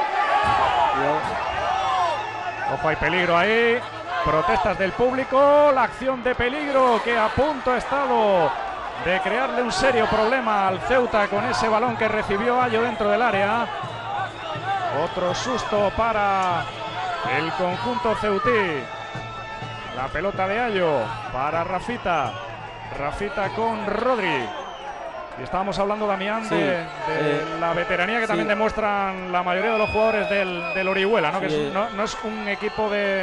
Ojo, hay peligro ahí, protestas del público, la acción de peligro que a punto ha estado de crearle un serio problema al Ceuta con ese balón que recibió Ayo dentro del área. Otro susto para el conjunto ceutí. La pelota de Ayo para Rafita. Rafita con Rodri. Y estábamos hablando, Damián, Sí, de, de eh, la veteranía que sí. también demuestran la mayoría de los jugadores del, del Orihuela, ¿no? Sí, Que es, eh. no, no es un equipo de,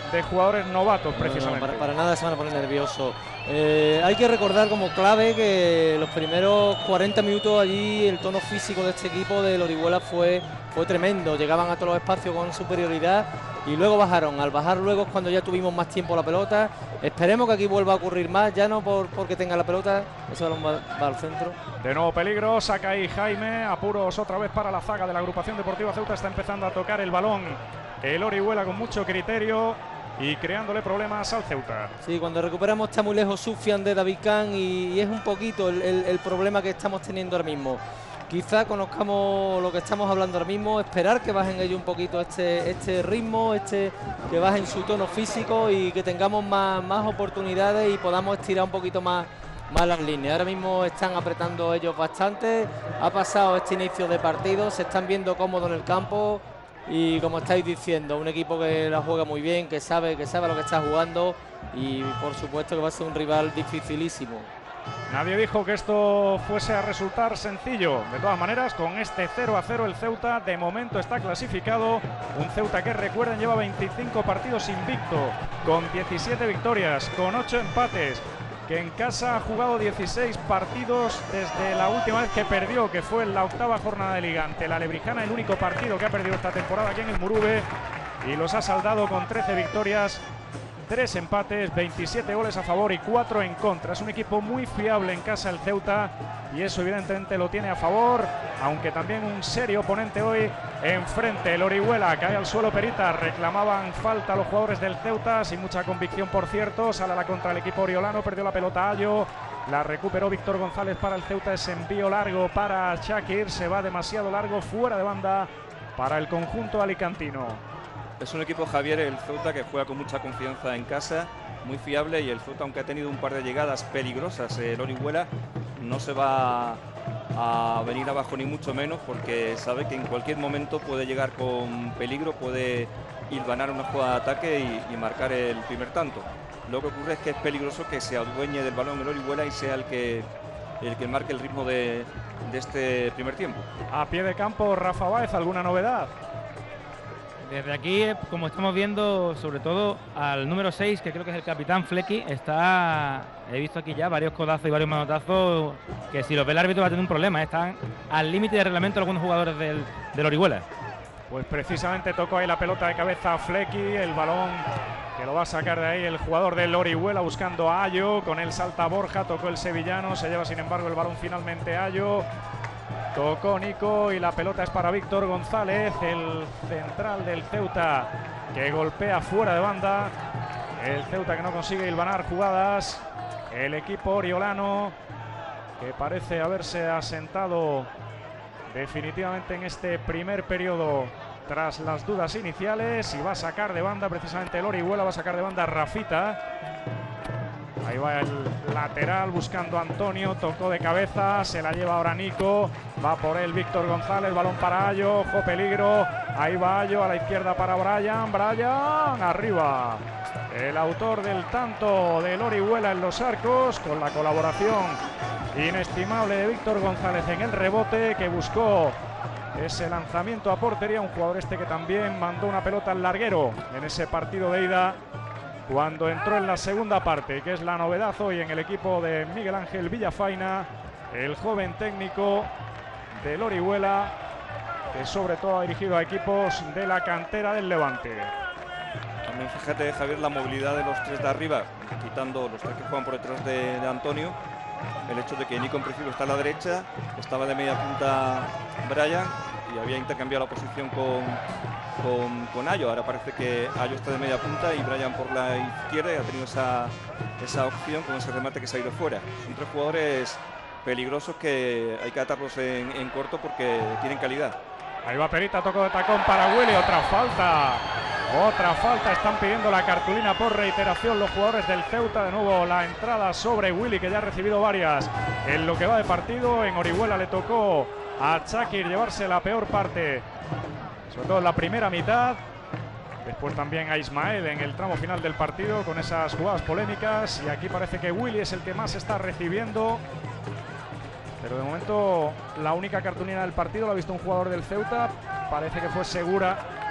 de jugadores novatos, precisamente. No, no, para, para nada se van a poner nerviosos. Eh, hay que recordar como clave que los primeros cuarenta minutos allí el tono físico de este equipo del Orihuela fue, fue tremendo. Llegaban a todos los espacios con superioridad y luego bajaron. Al bajar luego es cuando ya tuvimos más tiempo la pelota. Esperemos que aquí vuelva a ocurrir más, ya no por, porque tenga la pelota. Ese balón va, va al centro. De nuevo peligro, saca ahí Jaime, apuros otra vez para la zaga de la agrupación deportiva Ceuta. Está empezando a tocar el balón el Orihuela con mucho criterio y creándole problemas al Ceuta. Sí, cuando recuperamos está muy lejos Sufian de David Can y, y es un poquito el, el, el problema que estamos teniendo ahora mismo. Quizá conozcamos lo que estamos hablando ahora mismo, esperar que bajen ellos un poquito este, este ritmo, este, que bajen su tono físico y que tengamos más, más oportunidades y podamos estirar un poquito más, más las líneas. Ahora mismo están apretando ellos bastante, ha pasado este inicio de partido, se están viendo cómodos en el campo. Y como estáis diciendo, un equipo que la juega muy bien, que sabe, que sabe lo que está jugando y por supuesto que va a ser un rival dificilísimo. Nadie dijo que esto fuese a resultar sencillo. De todas maneras, con este cero a cero el Ceuta de momento está clasificado. Un Ceuta que, recuerden, lleva veinticinco partidos invicto, con diecisiete victorias, con ocho empates, que en casa ha jugado dieciséis partidos desde la última vez que perdió, que fue en la octava jornada de Liga ante la Lebrijana, el único partido que ha perdido esta temporada aquí en el Murube, y los ha saldado con trece victorias, tres empates, veintisiete goles a favor y cuatro en contra. Es un equipo muy fiable en casa el Ceuta y eso evidentemente lo tiene a favor, aunque también un serio oponente hoy enfrente. El Orihuela cae al suelo Perita, reclamaban falta los jugadores del Ceuta, sin mucha convicción por cierto, sale a la contra el equipo oriolano, perdió la pelota Ayo, la recuperó Víctor González para el Ceuta, ese envío largo para Shakir, se va demasiado largo, fuera de banda para el conjunto alicantino. Es un equipo, Javier, el Ceuta, que juega con mucha confianza en casa, muy fiable, y el Ceuta, aunque ha tenido un par de llegadas peligrosas, el Orihuela no se va a venir abajo ni mucho menos, porque sabe que en cualquier momento puede llegar con peligro, puede hilvanar una jugada de ataque y, y marcar el primer tanto. Lo que ocurre es que es peligroso que se adueñe del balón el Orihuela y sea el que, el que marque el ritmo de, de este primer tiempo. A pie de campo, Rafa Báez, ¿alguna novedad? Desde aquí, como estamos viendo, sobre todo al número seis, que creo que es el capitán Flecky, está, he visto aquí ya varios codazos y varios manotazos que si los ve el árbitro va a tener un problema. Están al límite de reglamento algunos jugadores del, del Orihuela. Pues precisamente tocó ahí la pelota de cabeza Flecky, el balón que lo va a sacar de ahí el jugador del Orihuela buscando a Ayo, con él salta Borja, tocó el sevillano, se lleva sin embargo el balón finalmente Ayo. Tocó Nico y la pelota es para Víctor González, el central del Ceuta, que golpea fuera de banda. El Ceuta que no consigue hilvanar jugadas. El equipo oriolano, que parece haberse asentado definitivamente en este primer periodo tras las dudas iniciales, y va a sacar de banda precisamente el Orihuela, va a sacar de banda Rafita. Ahí va el lateral buscando a Antonio, tocó de cabeza, se la lleva ahora Nico, va por él Víctor González, balón para Ayo, ojo peligro, ahí va Ayo, a la izquierda para Brian, Brian, arriba. El autor del tanto del Orihuela en los arcos, con la colaboración inestimable de Víctor González en el rebote, que buscó ese lanzamiento a portería, un jugador este que también mandó una pelota al larguero en ese partido de ida, cuando entró en la segunda parte, que es la novedad hoy en el equipo de Miguel Ángel Villafaina, el joven técnico del Orihuela, que sobre todo ha dirigido a equipos de la cantera del Levante. También fíjate, Javier, la movilidad de los tres de arriba, quitando los tres que juegan por detrás de, de Antonio, el hecho de que Nico en principio está a la derecha, estaba de media punta Brian y había intercambiado la posición con, con, con Ayo. Ahora parece que Ayo está de media punta y Brian por la izquierda, y ha tenido esa, esa opción con ese remate que se ha ido fuera. Son tres jugadores peligrosos que hay que atarlos en, en corto porque tienen calidad. Ahí va Perita, tocó de tacón para Willy, otra falta. Otra falta, están pidiendo la cartulina por reiteración los jugadores del Ceuta. De nuevo la entrada sobre Willy, que ya ha recibido varias en lo que va de partido. En Orihuela le tocó a Shakir llevarse la peor parte, sobre todo en la primera mitad. Después también a Ismael en el tramo final del partido con esas jugadas polémicas. Y aquí parece que Willy es el que más está recibiendo. Pero de momento la única cartulina del partido la ha visto un jugador del Ceuta. Parece que fue Segura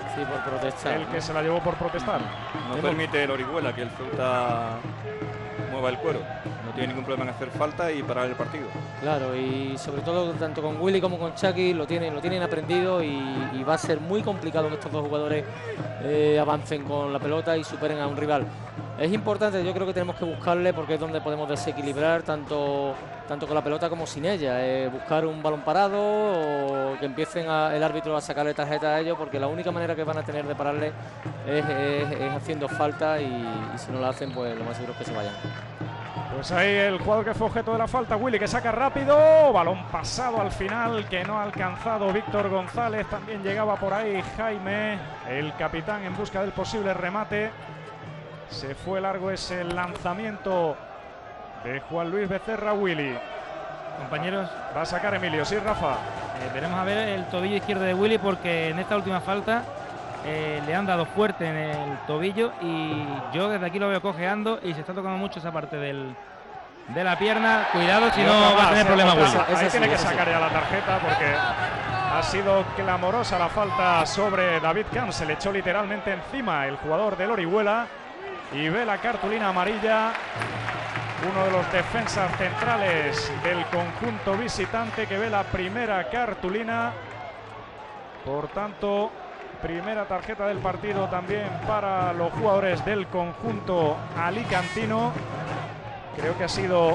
Sí, por protestar. El ¿no? que se la llevó por protestar. No permite el Orihuela que el Ceuta mueva el cuero. No tiene ningún problema en hacer falta y parar el partido. Claro, y sobre todo tanto con Willy como con Chucky lo tienen, lo tienen aprendido y, y va a ser muy complicado que estos dos jugadores eh, avancen con la pelota y superen a un rival. Es importante, yo creo que tenemos que buscarle porque es donde podemos desequilibrar tanto, tanto con la pelota como sin ella. Eh, buscar un balón parado o que empiecen a, el árbitro a sacarle tarjeta a ellos, porque la única manera que van a tener de pararle es, es, es haciendo falta y, y si no la hacen, pues lo más seguro es que se vayan. Pues ahí el jugador que fue objeto de la falta, Willy, que saca rápido, balón pasado al final que no ha alcanzado Víctor González, también llegaba por ahí Jaime, el capitán, en busca del posible remate. Se fue largo ese lanzamiento de Juan Luis Becerra. Willy, Compañeros, va a sacar Emilio, sí, Rafa. eh, veremos a ver el tobillo izquierdo de Willy, porque en esta última falta eh, le han dado fuerte en el tobillo y yo desde aquí lo veo cojeando y se está tocando mucho esa parte del, de la pierna. Cuidado, si no va a tener problemas Willy. Ahí Ese sí, tiene que ese sí. sacar ya la tarjeta porque ha sido clamorosa la falta sobre David Camps. Se le echó literalmente encima el jugador del Orihuela y ve la cartulina amarilla. Uno de los defensas centrales del conjunto visitante que ve la primera cartulina. Por tanto, primera tarjeta del partido también para los jugadores del conjunto alicantino. Creo que ha sido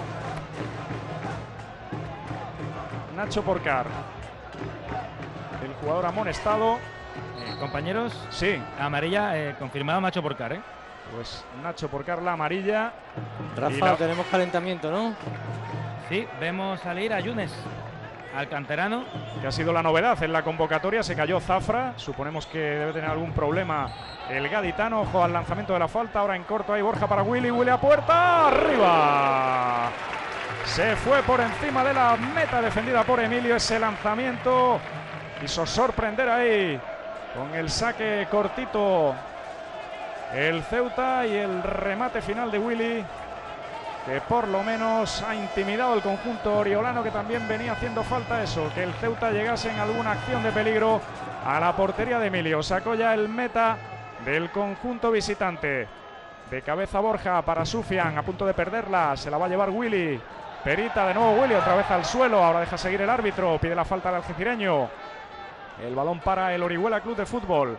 Nacho Porcar, el jugador amonestado. Eh, compañeros, Sí, amarilla eh, confirmado Nacho Porcar, ¿eh? pues Nacho Porcar la amarilla. Y Rafa, la- tenemos calentamiento, ¿no? Sí, vemos salir a Yunes, al canterano. Que ha sido la novedad en la convocatoria. Se cayó Zafra, suponemos que debe tener algún problema el gaditano. Ojo al lanzamiento de la falta, ahora en corto hay Borja para Willy, Willy a puerta, arriba. Se fue por encima de la meta defendida por Emilio. Ese lanzamiento quiso sorprender ahí con el saque cortito el Ceuta y el remate final de Willy, que por lo menos ha intimidado el conjunto oriolano, que también venía haciendo falta eso, que el Ceuta llegase en alguna acción de peligro a la portería de Emilio. Sacó ya el meta del conjunto visitante. De cabeza Borja para Sufian, a punto de perderla, se la va a llevar Willy. Perita de nuevo Willy, otra vez al suelo, ahora deja seguir el árbitro, pide la falta al algecireño. El balón para el Orihuela Club de Fútbol.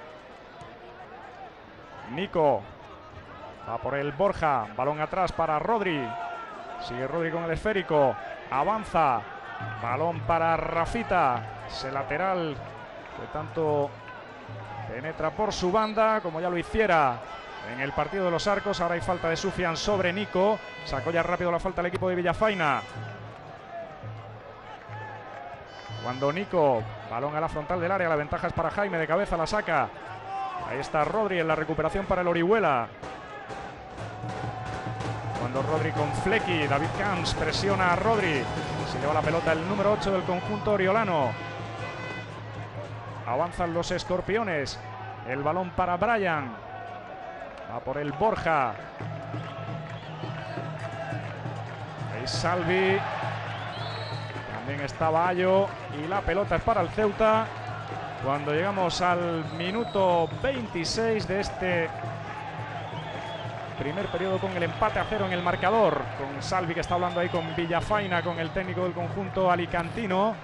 Nico va por el Borja, balón atrás para Rodri, sigue Rodri con el esférico, avanza, balón para Rafita, ese lateral que tanto penetra por su banda como ya lo hiciera en el partido de los Arcos. Ahora hay falta de Sufian sobre Nico, sacó ya rápido la falta el equipo de Villafaina. Cuando Nico, balón a la frontal del área, la ventaja es para Jaime, de cabeza la saca. Ahí está Rodri en la recuperación para el Orihuela. Cuando Rodri con Flecky, David Camps presiona a Rodri. Se lleva la pelota el número ocho del conjunto oriolano. Avanzan los escorpiones. El balón para Brian. Va por el Borja. Ahí Salvi. También está Bayo. Y la pelota es para el Ceuta. Cuando llegamos al minuto veintiséis de este primer periodo, con el empate a cero en el marcador, con Salvi que está hablando ahí con Villafaina, con el técnico del conjunto alicantino.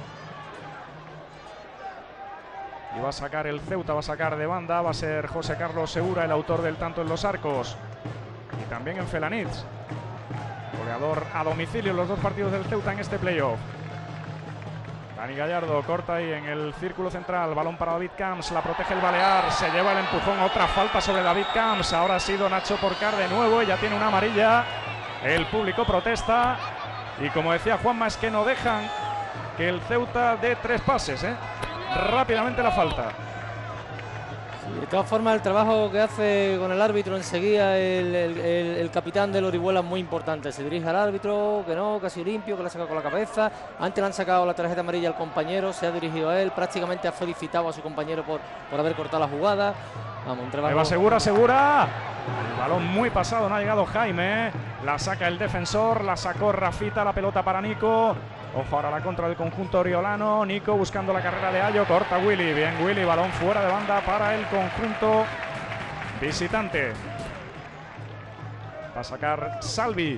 Y va a sacar el Ceuta, va a sacar de banda, va a ser José Carlos Segura el autor del tanto en los Arcos. Y también en Felanitz, goleador a domicilio en los dos partidos del Ceuta en este playoff. Dani Gallardo corta ahí en el círculo central, balón para David Camps, la protege el Balear, se lleva el empujón, otra falta sobre David Camps, ahora ha sido Nacho Porcar de nuevo y ya tiene una amarilla. El público protesta y, como decía Juanma, es que no dejan que el Ceuta dé tres pases, ¿eh? Rápidamente la falta. De todas formas, el trabajo que hace con el árbitro enseguida el, el, el, el capitán del Orihuela es muy importante. Se dirige al árbitro, que no, casi limpio, que le ha sacado con la cabeza. Antes le han sacado la tarjeta amarilla al compañero, se ha dirigido a él, prácticamente ha felicitado a su compañero por, por haber cortado la jugada. Vamos, un trabajo. Ahí va Segura, Segura. El balón muy pasado, no ha llegado Jaime. La saca el defensor, la sacó Rafita, la pelota para Nico. Ojo ahora la contra del conjunto oriolano. Nico buscando la carrera de Ayo. Corta Willy. Bien Willy. Balón fuera de banda para el conjunto visitante. Va a sacar Salvi.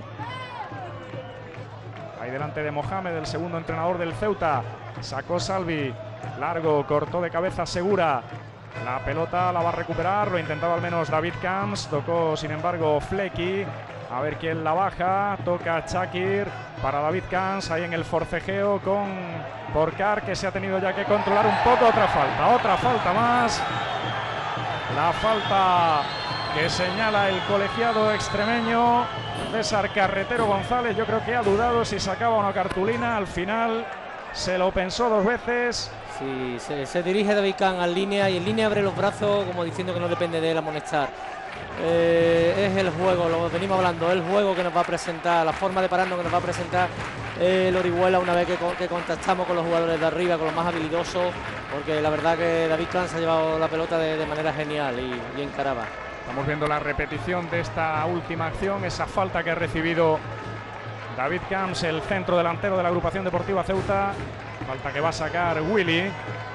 Ahí delante de Mohamed, el segundo entrenador del Ceuta. Sacó Salvi. Largo. Cortó de cabeza Segura. La pelota la va a recuperar. Lo intentaba al menos David Camps. Tocó sin embargo Flecky. A ver quién la baja. Toca Shakir para David Camps. Ahí en el forcejeo con Porcar, que se ha tenido ya que controlar un poco. Otra falta, otra falta más. La falta que señala el colegiado extremeño César Carretero González. Yo creo que ha dudado si sacaba una cartulina. Al final se lo pensó dos veces. Sí, se, se dirige David Camps al línea y en línea abre los brazos como diciendo que no depende de él amonestar. Eh, es el juego, lo venimos hablando, el juego que nos va a presentar, la forma de pararnos que nos va a presentar eh, el Orihuela una vez que, que contactamos con los jugadores de arriba, con los más habilidosos, porque la verdad que David Camps ha llevado la pelota de, de manera genial y, y encaraba. Estamos viendo la repetición de esta última acción, esa falta que ha recibido David Camps, el centro delantero de la agrupación deportiva Ceuta. Falta que va a sacar Willy.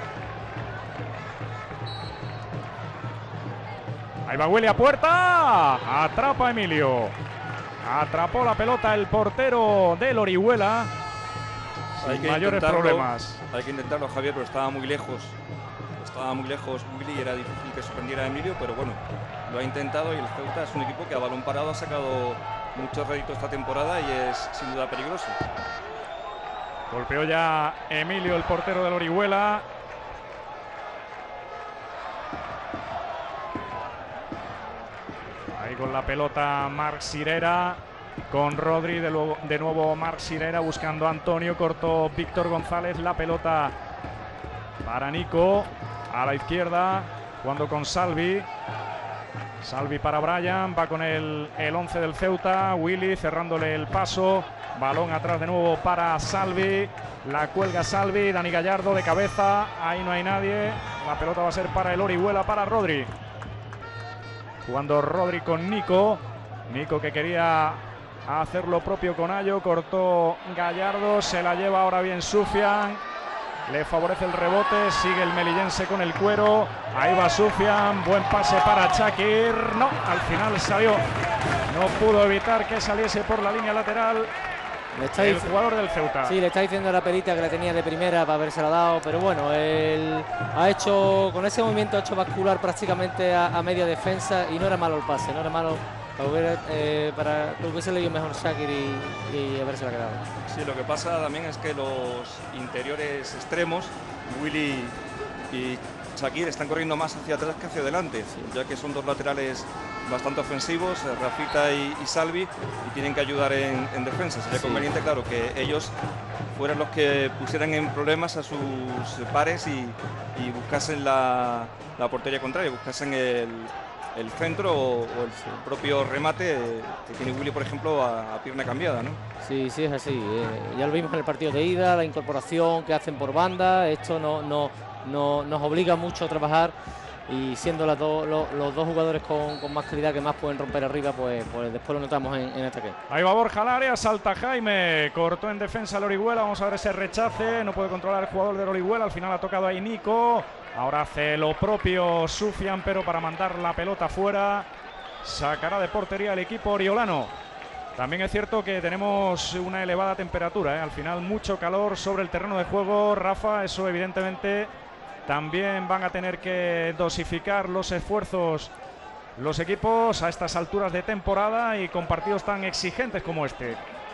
Ahí va Willy a puerta. Atrapa Emilio. Atrapó la pelota el portero del Orihuela. Sin mayores problemas. Hay que intentarlo, Javier, pero estaba muy lejos. Estaba muy lejos Willy y era difícil que sorprendiera a Emilio, pero bueno, lo ha intentado y el Ceuta es un equipo que a balón parado ha sacado muchos réditos esta temporada y es sin duda peligroso. Golpeó ya Emilio, el portero del Orihuela. Ahí con la pelota Marc Sirera, con Rodri, de, luego, de nuevo Marc Sirera buscando a Antonio, cortó Víctor González, la pelota para Nico, a la izquierda, jugando con Salvi. Salvi para Brian, va con el, el once del Ceuta, Willy cerrándole el paso, balón atrás de nuevo para Salvi, la cuelga Salvi, Dani Gallardo de cabeza, ahí no hay nadie, la pelota va a ser para el Orihuela, para Rodri. Jugando Rodri con Nico. Nico que quería hacer lo propio con Ayo. Cortó Gallardo. Se la lleva ahora bien Sufian. Le favorece el rebote. Sigue el melillense con el cuero. Ahí va Sufian. Buen pase para Shakir. No, al final salió. No pudo evitar que saliese por la línea lateral. Le está el jugador del Ceuta. Sí, le está diciendo a la perita que la tenía de primera para habérsela dado, pero bueno, él ha hecho, con ese movimiento ha hecho bascular prácticamente a, a media defensa y no era malo el pase, no era malo para, hubiera, eh, para que hubiese leído mejor Shakir y, y habérsela quedado. Sí, lo que pasa también es que los interiores extremos, Willy y Shakir, están corriendo más hacia atrás que hacia adelante, sí, ya que son dos laterales bastante ofensivos, Rafita y, y Salvi, y tienen que ayudar en, en defensa. Sería sí. conveniente, claro, que ellos fueran los que pusieran en problemas a sus pares y, y buscasen la, la portería contraria, buscasen el, el centro o, o el sí. propio remate que tiene Willy, por ejemplo, a, a pierna cambiada, ¿no? Sí, sí, es así. Eh, ya lo vimos en el partido de ida, la incorporación que hacen por banda, esto no, no, no, nos obliga mucho a trabajar. Y siendo las do, lo, los dos jugadores con, con más calidad que más pueden romper arriba, pues, pues después lo notamos en, en ataque. Ahí va Borja al área, salta Jaime, cortó en defensa el Orihuela, vamos a ver ese rechace, no puede controlar el jugador del Orihuela, al final ha tocado ahí Nico, ahora hace lo propio Sufian, pero para mandar la pelota fuera, sacará de portería el equipo oriolano. También es cierto que tenemos una elevada temperatura, ¿eh? Al final mucho calor sobre el terreno de juego, Rafa, eso evidentemente... También van a tener que dosificar los esfuerzos los equipos a estas alturas de temporada y con partidos tan exigentes como este.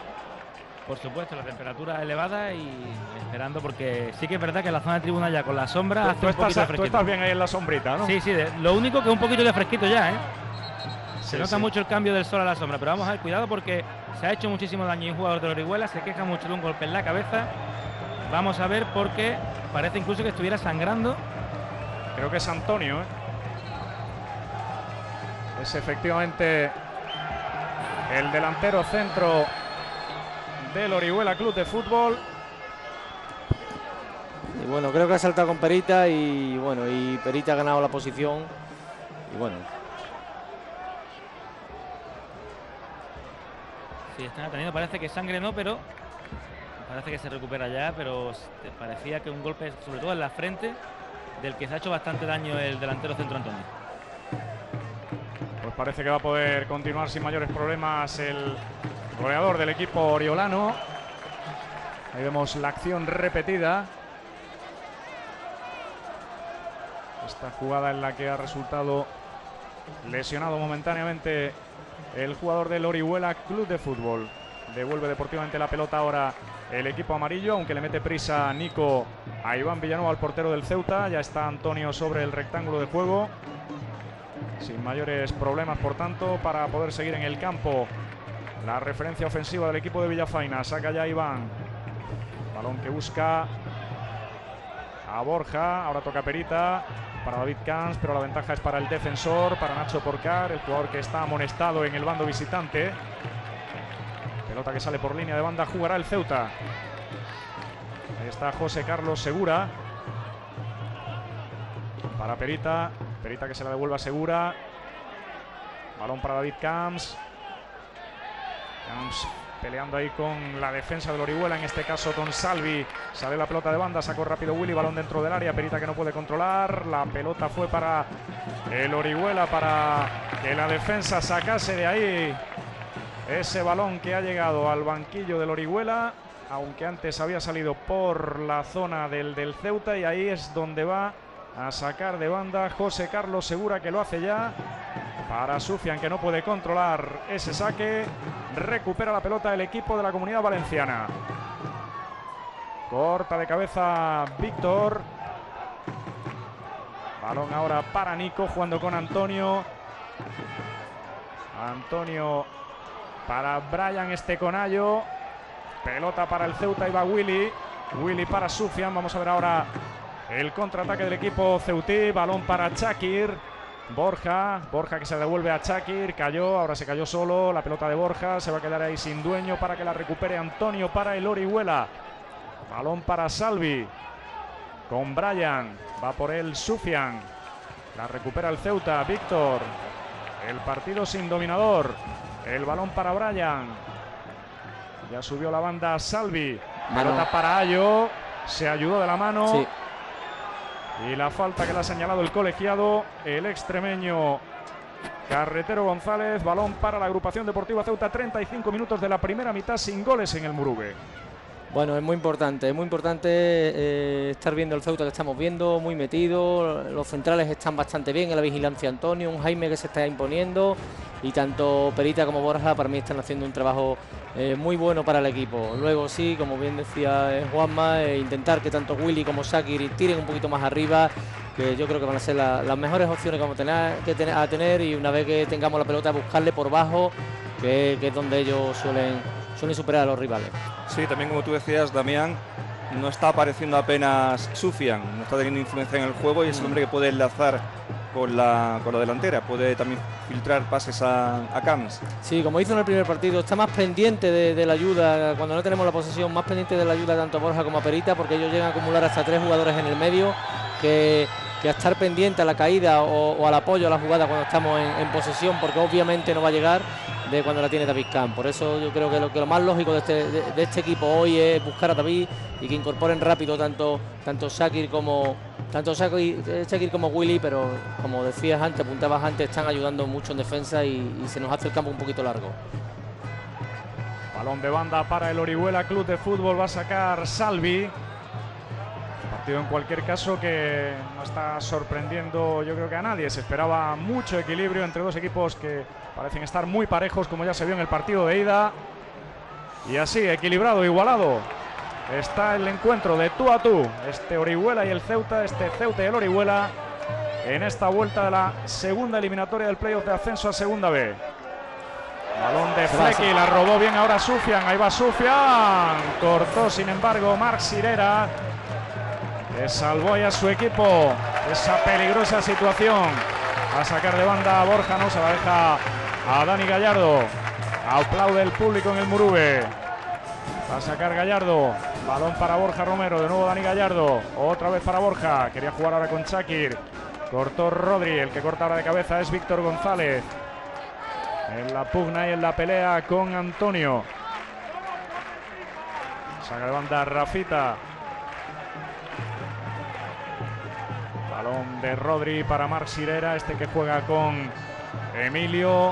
Por supuesto, la temperatura elevada y esperando, porque sí que es verdad que la zona de tribuna ya con la sombra tú, hace tú un estás, poquito de fresquito. Tú estás bien ahí en la sombrita, ¿no? Sí, sí, de, lo único que es un poquito de fresquito ya, ¿eh? Se sí, nota sí. mucho el cambio del sol a la sombra, pero vamos a ver, cuidado porque se ha hecho muchísimo daño y un jugador de Orihuela se queja mucho de un golpe en la cabeza. Vamos a ver porque parece incluso que estuviera sangrando. Creo que es Antonio, ¿eh? Es efectivamente el delantero centro del Orihuela Club de Fútbol. Y bueno, creo que ha saltado con Perita y bueno, y Perita ha ganado la posición. Y bueno. Sí, están atendiendo, parece que sangre no, pero parece que se recupera ya, pero parecía que un golpe, sobre todo en la frente, del que se ha hecho bastante daño el delantero centro Antonio. Pues parece que va a poder continuar sin mayores problemas el goleador del equipo oriolano. Ahí vemos la acción repetida. Esta jugada en la que ha resultado lesionado momentáneamente el jugador del Orihuela Club de Fútbol. Devuelve deportivamente la pelota ahora el equipo amarillo, aunque le mete prisa Nico a Iván Villanueva, al portero del Ceuta. Ya está Antonio sobre el rectángulo de juego, sin mayores problemas, por tanto, para poder seguir en el campo. La referencia ofensiva del equipo de Villafaina. Saca ya Iván. Balón que busca a Borja. Ahora toca Perita para David Camps, pero la ventaja es para el defensor, para Nacho Porcar, el jugador que está amonestado en el bando visitante. Pelota que sale por línea de banda, jugará el Ceuta. Ahí está José Carlos Segura. Para Perita. Perita que se la devuelve a Segura. Balón para David Camps. Camps peleando ahí con la defensa del Orihuela, en este caso con Salvi. Sale la pelota de banda, sacó rápido Willy, balón dentro del área, Perita que no puede controlar. La pelota fue para el Orihuela, para que la defensa sacase de ahí ese balón que ha llegado al banquillo del Orihuela, aunque antes había salido por la zona del, del Ceuta, y ahí es donde va a sacar de banda José Carlos Segura, que lo hace ya para Sufian, que no puede controlar ese saque. Recupera la pelota el equipo de la Comunidad Valenciana. Corta de cabeza Víctor. Balón ahora para Nico, jugando con Antonio. Antonio para Brian Esteconayo. Pelota para el Ceuta y va Willy. Willy para Sufian. Vamos a ver ahora el contraataque del equipo ceutí. Balón para Chakir. Borja, Borja que se devuelve a Chakir, cayó, ahora se cayó solo, la pelota de Borja, se va a quedar ahí sin dueño para que la recupere Antonio para el Orihuela. Balón para Salvi, con Brian, va por él Sufian, la recupera el Ceuta, Víctor, el partido sin dominador, el balón para Brian, ya subió la banda Salvi, pelota para Ayo, se ayudó de la mano. Sí. Y la falta que le ha señalado el colegiado, el extremeño Carretero González. Balón para la agrupación deportiva Ceuta. treinta y cinco minutos de la primera mitad sin goles en el Muruve. Bueno, es muy importante, es muy importante eh, estar viendo el Ceuta que estamos viendo, muy metido. Los centrales están bastante bien, en la vigilancia Antonio, un Jaime que se está imponiendo, y tanto Perita como Borja para mí están haciendo un trabajo eh, muy bueno para el equipo. Luego sí, como bien decía eh, Juanma, eh, intentar que tanto Willy como Sakir tiren un poquito más arriba, que yo creo que van a ser la, las mejores opciones que vamos a tener, que tener, a tener, y una vez que tengamos la pelota buscarle por bajo, que, que es donde ellos suelen, suelen superar a los rivales. Sí, también como tú decías, Damián, no está apareciendo apenas Sufian, no está teniendo influencia en el juego, y es el hombre que puede enlazar con la, con la delantera, puede también filtrar pases a, a Camps. Sí, como hizo en el primer partido, está más pendiente de, de la ayuda, cuando no tenemos la posesión, más pendiente de la ayuda tanto a Borja como a Perita, porque ellos llegan a acumular hasta tres jugadores en el medio, que, que a estar pendiente a la caída o, o al apoyo a la jugada cuando estamos en, en posesión, porque obviamente no va a llegar de cuando la tiene David Camps. Por eso yo creo que lo, que lo más lógico de este, de, de este equipo hoy es buscar a David y que incorporen rápido tanto, tanto Sakir como tanto Sakir, Sakir como Willy, pero como decías antes, apuntabas antes, están ayudando mucho en defensa y, y se nos hace el campo un poquito largo. Balón de banda para el Orihuela Club de Fútbol, va a sacar Salvi. Partido en cualquier caso que no está sorprendiendo, yo creo que a nadie. Se esperaba mucho equilibrio entre dos equipos que parecen estar muy parejos, como ya se vio en el partido de ida. Y así, equilibrado, igualado, está el encuentro de tú a tú. Este Orihuela y el Ceuta, este Ceuta y el Orihuela, en esta vuelta de la segunda eliminatoria del playoff de ascenso a Segunda B. Balón de Flecky, la robó bien ahora Sufian. Ahí va Sufian. Cortó, sin embargo, Marc Sirera, que salvó ya a su equipo esa peligrosa situación. A sacar de banda a Borja, no se la deja a Dani Gallardo. Aplaude el público en el Muruve. Va a sacar Gallardo. Balón para Borja Romero. De nuevo Dani Gallardo. Otra vez para Borja. Quería jugar ahora con Chakir. Cortó Rodri. El que corta ahora de cabeza es Víctor González. En la pugna y en la pelea con Antonio. Saca de banda Rafita. Balón de Rodri para Marc Sirera, este que juega con Emilio.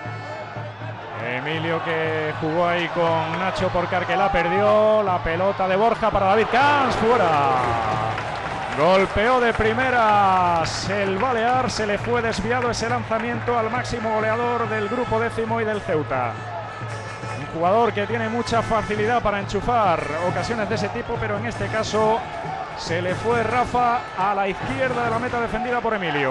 Emilio que jugó ahí con Nacho Porcar, que la perdió. La pelota de Borja para David Camps, fuera. Golpeó de primeras el Balear, se le fue desviado ese lanzamiento al máximo goleador del grupo décimo y del Ceuta. Un jugador que tiene mucha facilidad para enchufar ocasiones de ese tipo, pero en este caso se le fue Rafa a la izquierda de la meta defendida por Emilio.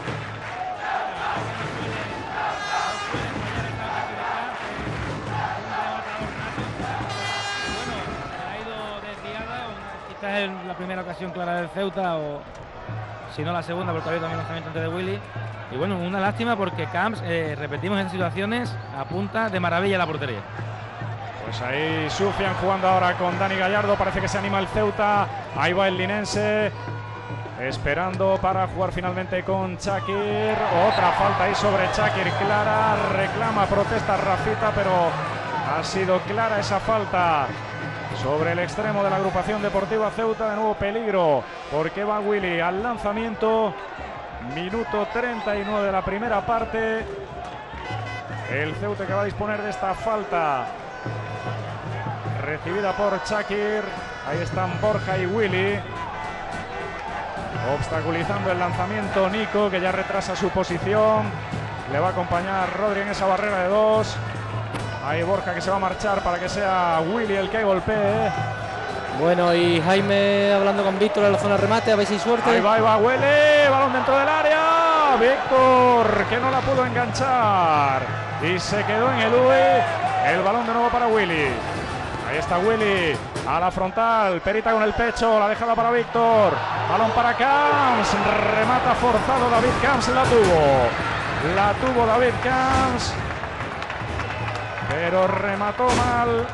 Es la primera ocasión clara del Ceuta, o si no la segunda, porque había también lanzamiento antes de Willy. Y bueno, una lástima porque Camps, eh, repetimos en situaciones, apunta de maravilla a la portería. Pues ahí Sufian jugando ahora con Dani Gallardo, parece que se anima el Ceuta. Ahí va el linense, esperando para jugar finalmente con Chakir. Otra falta ahí sobre Chakir, clara, reclama, protesta Rafita, pero ha sido clara esa falta sobre el extremo de la agrupación deportiva Ceuta. De nuevo peligro porque va Willy al lanzamiento. Minuto treinta y nueve de la primera parte. El Ceuta que va a disponer de esta falta recibida por Chakir. Ahí están Borja y Willy obstaculizando el lanzamiento. Nico, que ya retrasa su posición, le va a acompañar Rodri en esa barrera de dos. Ahí Borja que se va a marchar para que sea Willy el que golpee. Bueno, y Jaime hablando con Víctor en la zona de remate, a ver si hay suerte. Ahí va, ahí va, huele, balón dentro del área. Víctor, que no la pudo enganchar y se quedó en el U E. El balón de nuevo para Willy. Ahí está Willy a la frontal, Perita con el pecho, la dejada para Víctor. Balón para Camps, remata forzado David Camps, la tuvo. La tuvo David Camps, pero remató mal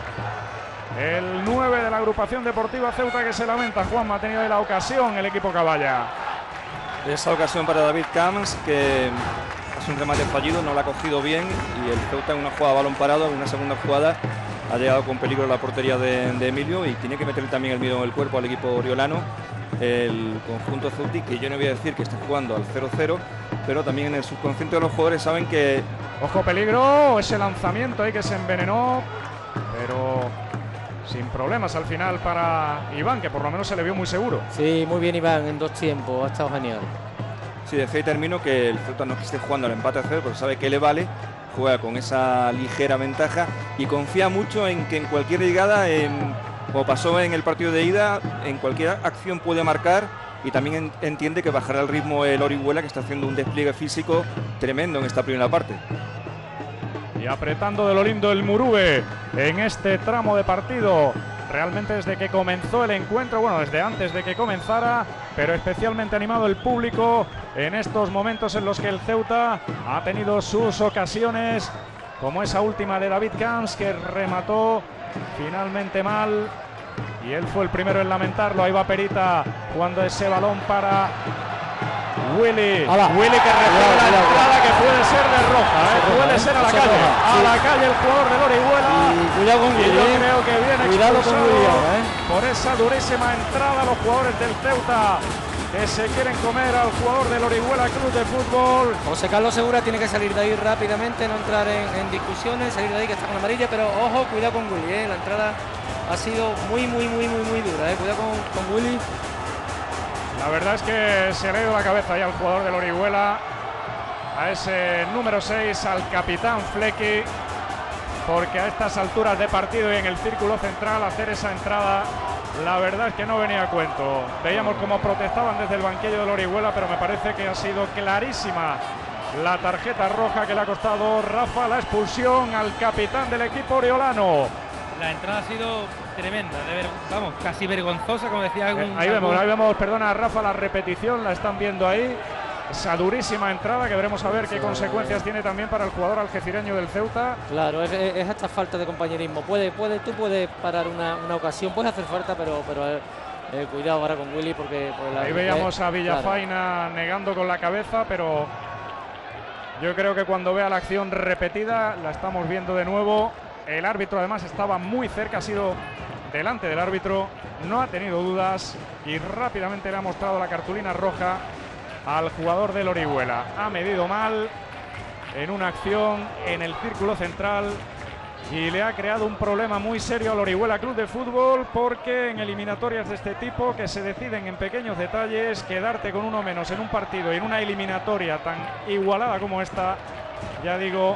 el nueve de la agrupación deportiva Ceuta, que se lamenta. Juanma, ha tenido ahí la ocasión el equipo Caballa. Esa ocasión para David Camps, que hace un remate fallido, no la ha cogido bien, y el Ceuta en una jugada balón parado, en una segunda jugada ha llegado con peligro a la portería de, de Emilio, y tiene que meterle también el miedo en el cuerpo al equipo oriolano, el conjunto ceuti, que yo no voy a decir que esté jugando al cero cero, pero también en el subconsciente de los jugadores saben que... Ojo, peligro, ese lanzamiento ahí que se envenenó, pero sin problemas al final para Iván, que por lo menos se le vio muy seguro. Sí, muy bien Iván, en dos tiempos, ha estado genial. Sí, decía y termino que el Ceuta no es que esté jugando al empate a cero, porque sabe que le vale, juega con esa ligera ventaja y confía mucho en que en cualquier llegada, en, como pasó en el partido de ida, en cualquier acción puede marcar, y también en, entiende que bajará el ritmo el Orihuela, que está haciendo un despliegue físico tremendo en esta primera parte. Y apretando de lo lindo el Murube en este tramo de partido. Realmente desde que comenzó el encuentro, bueno, desde antes de que comenzara, pero especialmente animado el público en estos momentos en los que el Ceuta ha tenido sus ocasiones, como esa última de David Camps, que remató finalmente mal, y él fue el primero en lamentarlo. Ahí va Perita jugando ese balón para Willy. Hola. Willy que recibe la entrada, que puede ser de roja, ¿eh? Puede ser a la calle. A Sí. la calle el jugador del Orihuela. Y cuidado con Y Willy, yo ¿eh? creo que viene Cuidado con expulsado Willy ahora, ¿eh? por esa durísima entrada los jugadores del Ceuta, que se quieren comer al jugador del Orihuela Club de Fútbol. José Carlos Segura tiene que salir de ahí rápidamente, no entrar en, en discusiones, salir de ahí que está con amarilla, pero ojo, cuidado con Willy, ¿eh? La entrada ha sido muy, muy, muy, muy, muy dura, ¿eh? Cuidado con, con Willy. La verdad es que se le ha ido la cabeza ya al jugador del Orihuela, a ese número seis, al capitán Flecky, porque a estas alturas de partido y en el círculo central hacer esa entrada, la verdad es que no venía a cuento. Veíamos cómo protestaban desde el banquillo del Orihuela, pero me parece que ha sido clarísima la tarjeta roja que le ha costado Rafa la expulsión al capitán del equipo oriolano. La entrada ha sido tremenda, de ver, vamos, casi vergonzosa, como decía algún... Eh, ahí vemos, ahí vemos, perdona Rafa, la repetición, la están viendo ahí. Esa durísima entrada que veremos a ver qué consecuencias tiene también para el jugador algecireño del Ceuta. Claro, es, es esta falta de compañerismo. Puede, puede, tú puedes parar una, una ocasión, puedes hacer falta, pero, pero eh, eh, cuidado ahora con Willy porque... porque la, Ahí veíamos eh, a Villafaina claro. negando con la cabeza, pero yo creo que cuando vea la acción repetida la estamos viendo de nuevo. El árbitro además estaba muy cerca, ha sido delante del árbitro, no ha tenido dudas y rápidamente le ha mostrado la cartulina roja al jugador del Orihuela. Ha medido mal en una acción en el círculo central y le ha creado un problema muy serio al Orihuela Club de Fútbol, porque en eliminatorias de este tipo, que se deciden en pequeños detalles, quedarte con uno menos en un partido y en una eliminatoria tan igualada como esta, ya digo,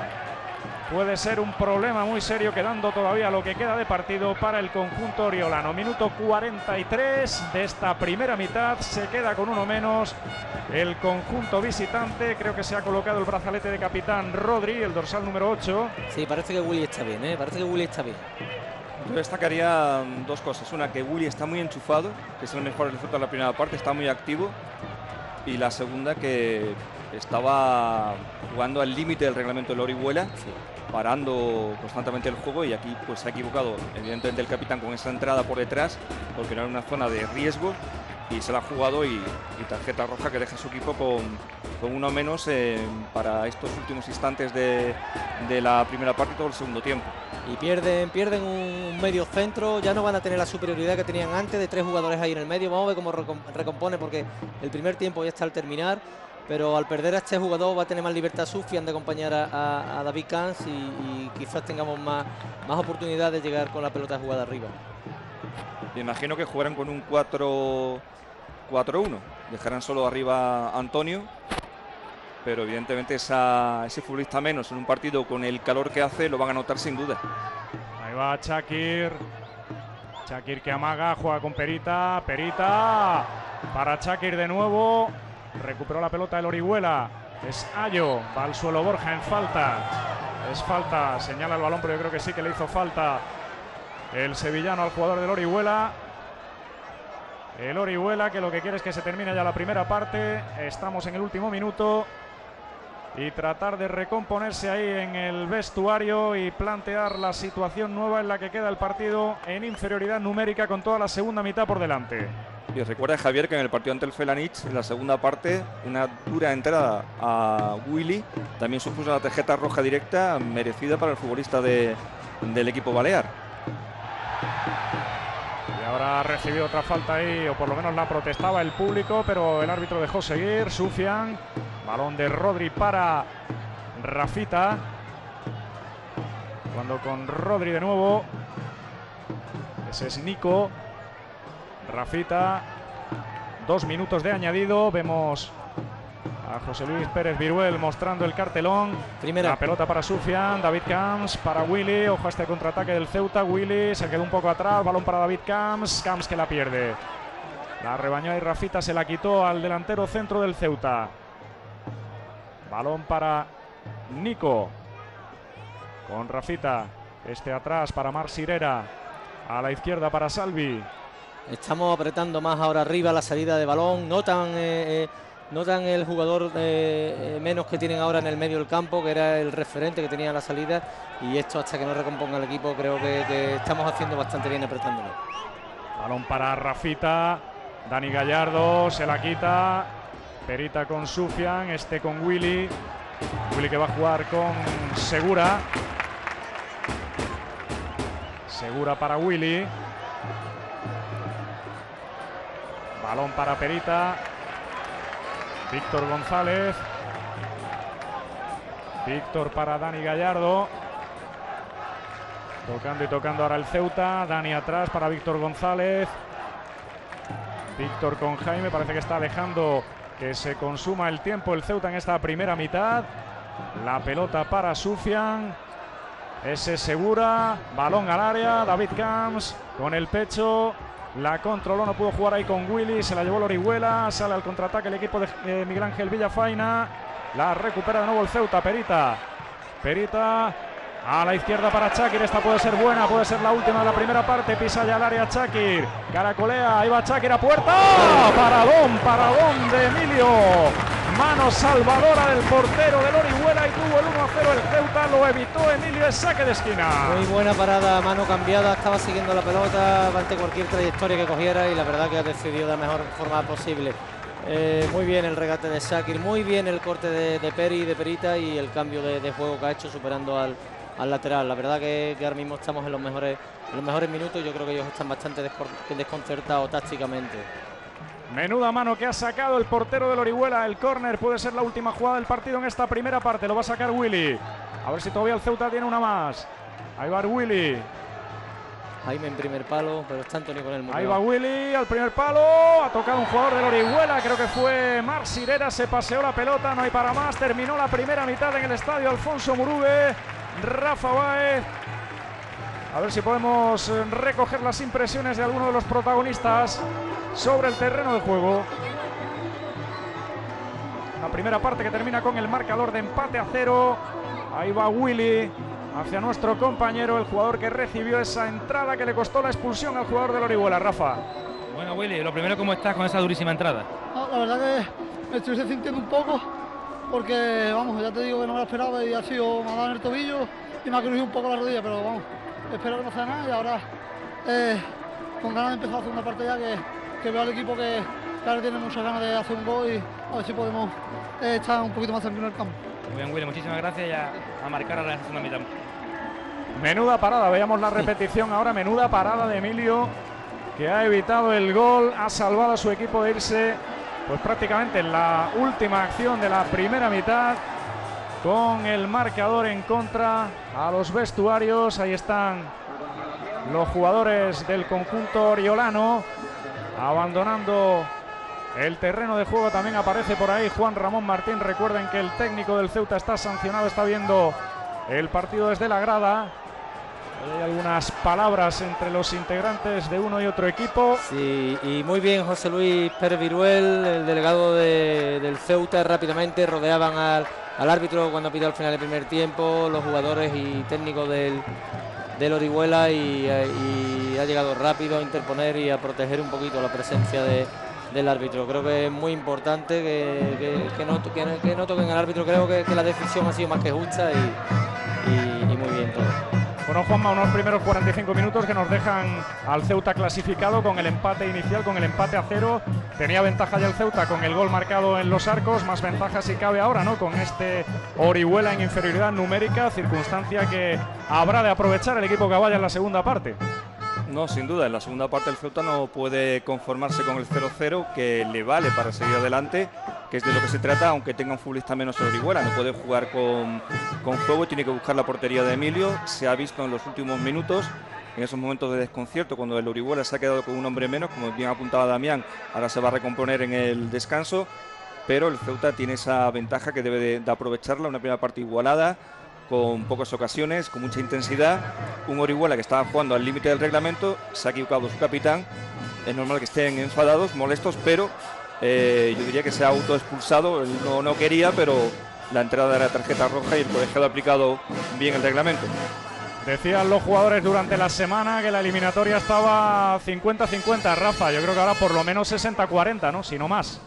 puede ser un problema muy serio, quedando todavía lo que queda de partido para el conjunto oriolano. Minuto cuarenta y tres de esta primera mitad, se queda con uno menos el conjunto visitante. Creo que se ha colocado el brazalete de capitán Rodri, el dorsal número ocho. Sí, parece que Willy está bien, ¿eh? Parece que Willy está bien. Yo destacaría dos cosas. Una, que Willy está muy enchufado, que es el mejor resultado de la primera parte, está muy activo. Y la segunda, que estaba jugando al límite del reglamento del Orihuela, sí, parando constantemente el juego, y aquí pues se ha equivocado evidentemente el capitán con esa entrada por detrás, porque no era una zona de riesgo, y se la ha jugado, y, y tarjeta roja que deja a su equipo con, con uno menos eh, para estos últimos instantes de, de la primera parte y todo el segundo tiempo. Y pierden, pierden un medio centro, ya no van a tener la superioridad que tenían antes de tres jugadores ahí en el medio. Vamos a ver cómo recompone, porque el primer tiempo ya está al terminar, pero al perder a este jugador va a tener más libertad Soufiane de acompañar a, a, a David Camps, y, y quizás tengamos más, más oportunidad de llegar con la pelota jugada arriba. Me imagino que jugarán con un cuatro uno, dejarán solo arriba a Antonio, pero evidentemente esa, ese futbolista menos en un partido con el calor que hace lo van a notar sin duda. Ahí va Chakir. Chakir que amaga, juega con Perita. Perita para Chakir de nuevo. Recuperó la pelota el Orihuela. Es Ayo. Va al suelo Borja en falta. Es falta. Señala el balón, pero yo creo que sí que le hizo falta el sevillano al jugador del Orihuela. El Orihuela, que lo que quiere es que se termine ya la primera parte. Estamos en el último minuto. Y tratar de recomponerse ahí en el vestuario y plantear la situación nueva en la que queda el partido en inferioridad numérica, con toda la segunda mitad por delante. Y recuerda, Javier, que en el partido ante el Felanich, en la segunda parte, una dura entrada a Willy también supuso la tarjeta roja directa merecida para el futbolista de, del equipo balear. Y ahora ha recibido otra falta ahí, o por lo menos la protestaba el público, pero el árbitro dejó seguir. Soufiane, balón de Rodri para Rafita. Jugando con Rodri de nuevo. Ese es Nico. Rafita, dos minutos de añadido. Vemos a José Luis Pérez Viruel mostrando el cartelón. Primera. La pelota para Soufiane, David Camps para Willy. Ojo a este contraataque del Ceuta. Willy se quedó un poco atrás. Balón para David Camps. Camps que la pierde. La rebañó y Rafita se la quitó al delantero centro del Ceuta. Balón para Nico. Con Rafita. Este atrás para Marc Sirera. A la izquierda para Salvi. Estamos apretando más ahora arriba la salida de balón. Notan, eh, eh, notan el jugador eh, menos que tienen ahora en el medio del campo, que era el referente que tenía la salida. Y esto, hasta que no recomponga el equipo, creo que, que estamos haciendo bastante bien apretándolo. Balón para Rafita. Dani Gallardo se la quita. Perita con Soufiane. Este con Willy. Willy que va a jugar con Segura. Segura para Willy. Balón para Perita. Víctor González. Víctor para Dani Gallardo. Tocando y tocando ahora el Ceuta. Dani atrás para Víctor González. Víctor con Jaime. Parece que está dejando que se consuma el tiempo el Ceuta en esta primera mitad. La pelota para Soufiane. Ese Segura. Balón al área. David Camps con el pecho. La controló, no pudo jugar ahí con Willy, se la llevó el Orihuela, sale al contraataque el equipo de eh, Miguel Ángel Villafaina, la recupera de nuevo el Ceuta. Perita, Perita a la izquierda para Chakir, esta puede ser buena, puede ser la última de la primera parte, pisa ya al área Chakir, caracolea, ahí va Chakir a puerta, paradón, paradón de Emilio, mano salvadora del portero del Orihuela y tuvo el uno a cero el Ceuta, lo evitó Emilio, es saque de esquina. Muy buena parada, mano cambiada, estaba siguiendo la pelota ante cualquier trayectoria que cogiera y la verdad que ha decidido de la mejor forma posible. Eh, muy bien el regate de Chakir, muy bien el corte de, de Peri y de Perita y el cambio de, de juego que ha hecho superando al, al lateral. La verdad que, que ahora mismo estamos en los mejores, en los mejores minutos. Yo creo que ellos están bastante desconcertados tácticamente. Menuda mano que ha sacado el portero del Orihuela. El córner puede ser la última jugada del partido en esta primera parte. Lo va a sacar Willy. A ver si todavía el Ceuta tiene una más. Ahí va Willy. Jaime en primer palo, pero está Antonio con el muro. Ahí va Willy al primer palo. Ha tocado un jugador del Orihuela. Creo que fue Marc Sirera. Se paseó la pelota. No hay para más. Terminó la primera mitad en el estadio Alfonso Murube. Rafa Báez. A ver si podemos recoger las impresiones de alguno de los protagonistas sobre el terreno de juego. La primera parte que termina con el marcador de empate a cero. Ahí va Willy hacia nuestro compañero, el jugador que recibió esa entrada que le costó la expulsión al jugador del Orihuela. Rafa. Bueno, Willy, lo primero, ¿cómo estás con esa durísima entrada? No, la verdad que me estoy sintiendo un poco porque, vamos, ya te digo que no me lo esperaba y ha sido, me ha dado en el tobillo y me ha crujido un poco la rodilla, pero vamos, espero que no sea nada y ahora eh, con ganas de empezar la segunda parte ya, que, que veo al equipo que claro tiene muchas ganas de hacer un gol y a ver si podemos eh, estar un poquito más tranquilo en el campo. Muy bien, Willy, muchísimas gracias y a, a marcar a la segunda mitad. Menuda parada, veíamos la repetición ahora, menuda parada de Emilio, que ha evitado el gol, ha salvado a su equipo de irse pues prácticamente en la última acción de la primera mitad, con el marcador en contra a los vestuarios. Ahí están los jugadores del conjunto oriolano abandonando el terreno de juego. También aparece por ahí Juan Ramón Martín. Recuerden que el técnico del Ceuta está sancionado, está viendo el partido desde la grada. Hay algunas palabras entre los integrantes de uno y otro equipo. Sí, y muy bien José Luis Pérez Viruel, el delegado de, del Ceuta. Rápidamente rodeaban al, al árbitro cuando pidió al final del primer tiempo, los jugadores y técnicos del, del Orihuela, y, y ha llegado rápido a interponer y a proteger un poquito la presencia de, del árbitro. Creo que es muy importante que, que, que, no, que, no, que no toquen al árbitro. Creo que, que la decisión ha sido más que justa y, y, y muy bien todo. Bueno, Juanma, unos primeros cuarenta y cinco minutos que nos dejan al Ceuta clasificado con el empate inicial, con el empate a cero. Tenía ventaja ya el Ceuta con el gol marcado en los arcos, más ventaja si cabe ahora, ¿no? Con este Orihuela en inferioridad numérica, circunstancia que habrá de aprovechar el equipo Caballa en la segunda parte. No, sin duda, en la segunda parte el Ceuta no puede conformarse con el cero cero, que le vale para seguir adelante, que es de lo que se trata, aunque tenga un futbolista menos el Orihuela. No puede jugar con, con juego, tiene que buscar la portería de Emilio. Se ha visto en los últimos minutos, en esos momentos de desconcierto, cuando el Orihuela se ha quedado con un hombre menos, como bien apuntaba Damián, ahora se va a recomponer en el descanso, pero el Ceuta tiene esa ventaja que debe de, de aprovecharla, una primera parte igualada, con pocas ocasiones, con mucha intensidad. Un Orihuela que estaba jugando al límite del reglamento, se ha equivocado su capitán. Es normal que estén enfadados, molestos, pero eh, yo diría que se ha autoexpulsado. Él no, no quería, pero la entrada de la tarjeta roja y el colegiado ha aplicado bien el reglamento. Decían los jugadores durante la semana que la eliminatoria estaba cincuenta cincuenta, Rafa. Yo creo que ahora por lo menos sesenta cuarenta, ¿no? Si no más.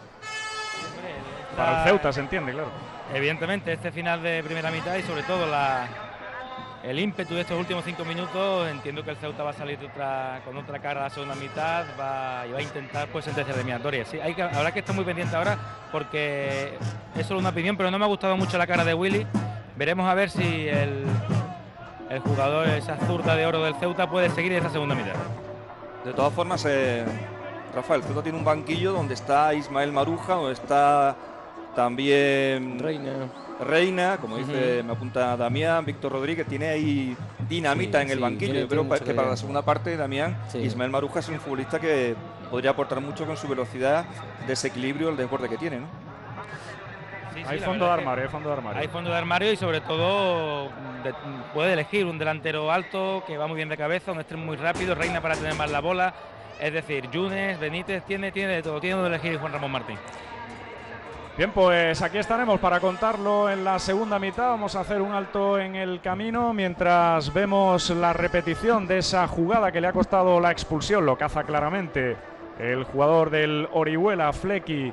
Para el Ceuta, se entiende, claro. Evidentemente, este final de primera mitad y sobre todo la, el ímpetu de estos últimos cinco minutos, entiendo que el Ceuta va a salir de otra, con otra cara a la segunda mitad, va, y va a intentar pues sentencia eliminatoria. Sí, hay que, habrá que estar muy pendiente ahora porque es solo una opinión, pero no me ha gustado mucho la cara de Willy. Veremos a ver si el, el jugador, esa zurda de oro del Ceuta, puede seguir esa segunda mitad. De todas formas, eh, Rafael, el Ceuta tiene un banquillo donde está Ismael Maruja, donde está también Reina, Reina como dice, uh-huh. me apunta Damián, Víctor Rodríguez, tiene ahí dinamita sí, en el sí, banquillo. Yo creo que para la segunda parte, Damián, sí. Ismael Maruja es un futbolista que podría aportar mucho con su velocidad, desequilibrio, el desborde que tiene, ¿no? Sí, sí, hay fondo de armario, hay fondo de armario. Hay fondo de armario y sobre todo de, puede elegir un delantero alto que va muy bien de cabeza, un extremo muy rápido, Reina para tener más la bola. Es decir, Yunes, Benítez, tiene, tiene de todo, tiene donde elegir Juan Ramón Martín. Bien, pues aquí estaremos para contarlo en la segunda mitad. Vamos a hacer un alto en el camino mientras vemos la repetición de esa jugada que le ha costado la expulsión. Lo caza claramente el jugador del Orihuela, Flecky,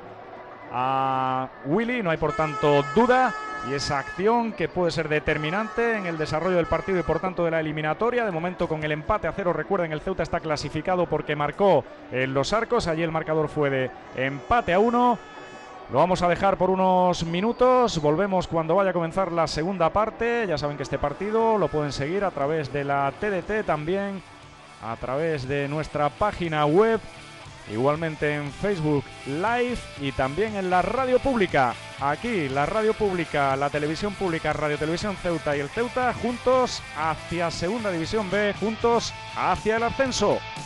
a Willy. No hay por tanto duda. Y esa acción que puede ser determinante en el desarrollo del partido y por tanto de la eliminatoria. De momento con el empate a cero, recuerden, el Ceuta está clasificado porque marcó en los arcos. Allí el marcador fue de empate a uno. Lo vamos a dejar por unos minutos, volvemos cuando vaya a comenzar la segunda parte. Ya saben que este partido lo pueden seguir a través de la T D T, también a través de nuestra página web, igualmente en Facebook Live y también en la radio pública. Aquí la radio pública, la televisión pública, Radio Televisión Ceuta y el Ceuta juntos hacia Segunda División B, juntos hacia el ascenso.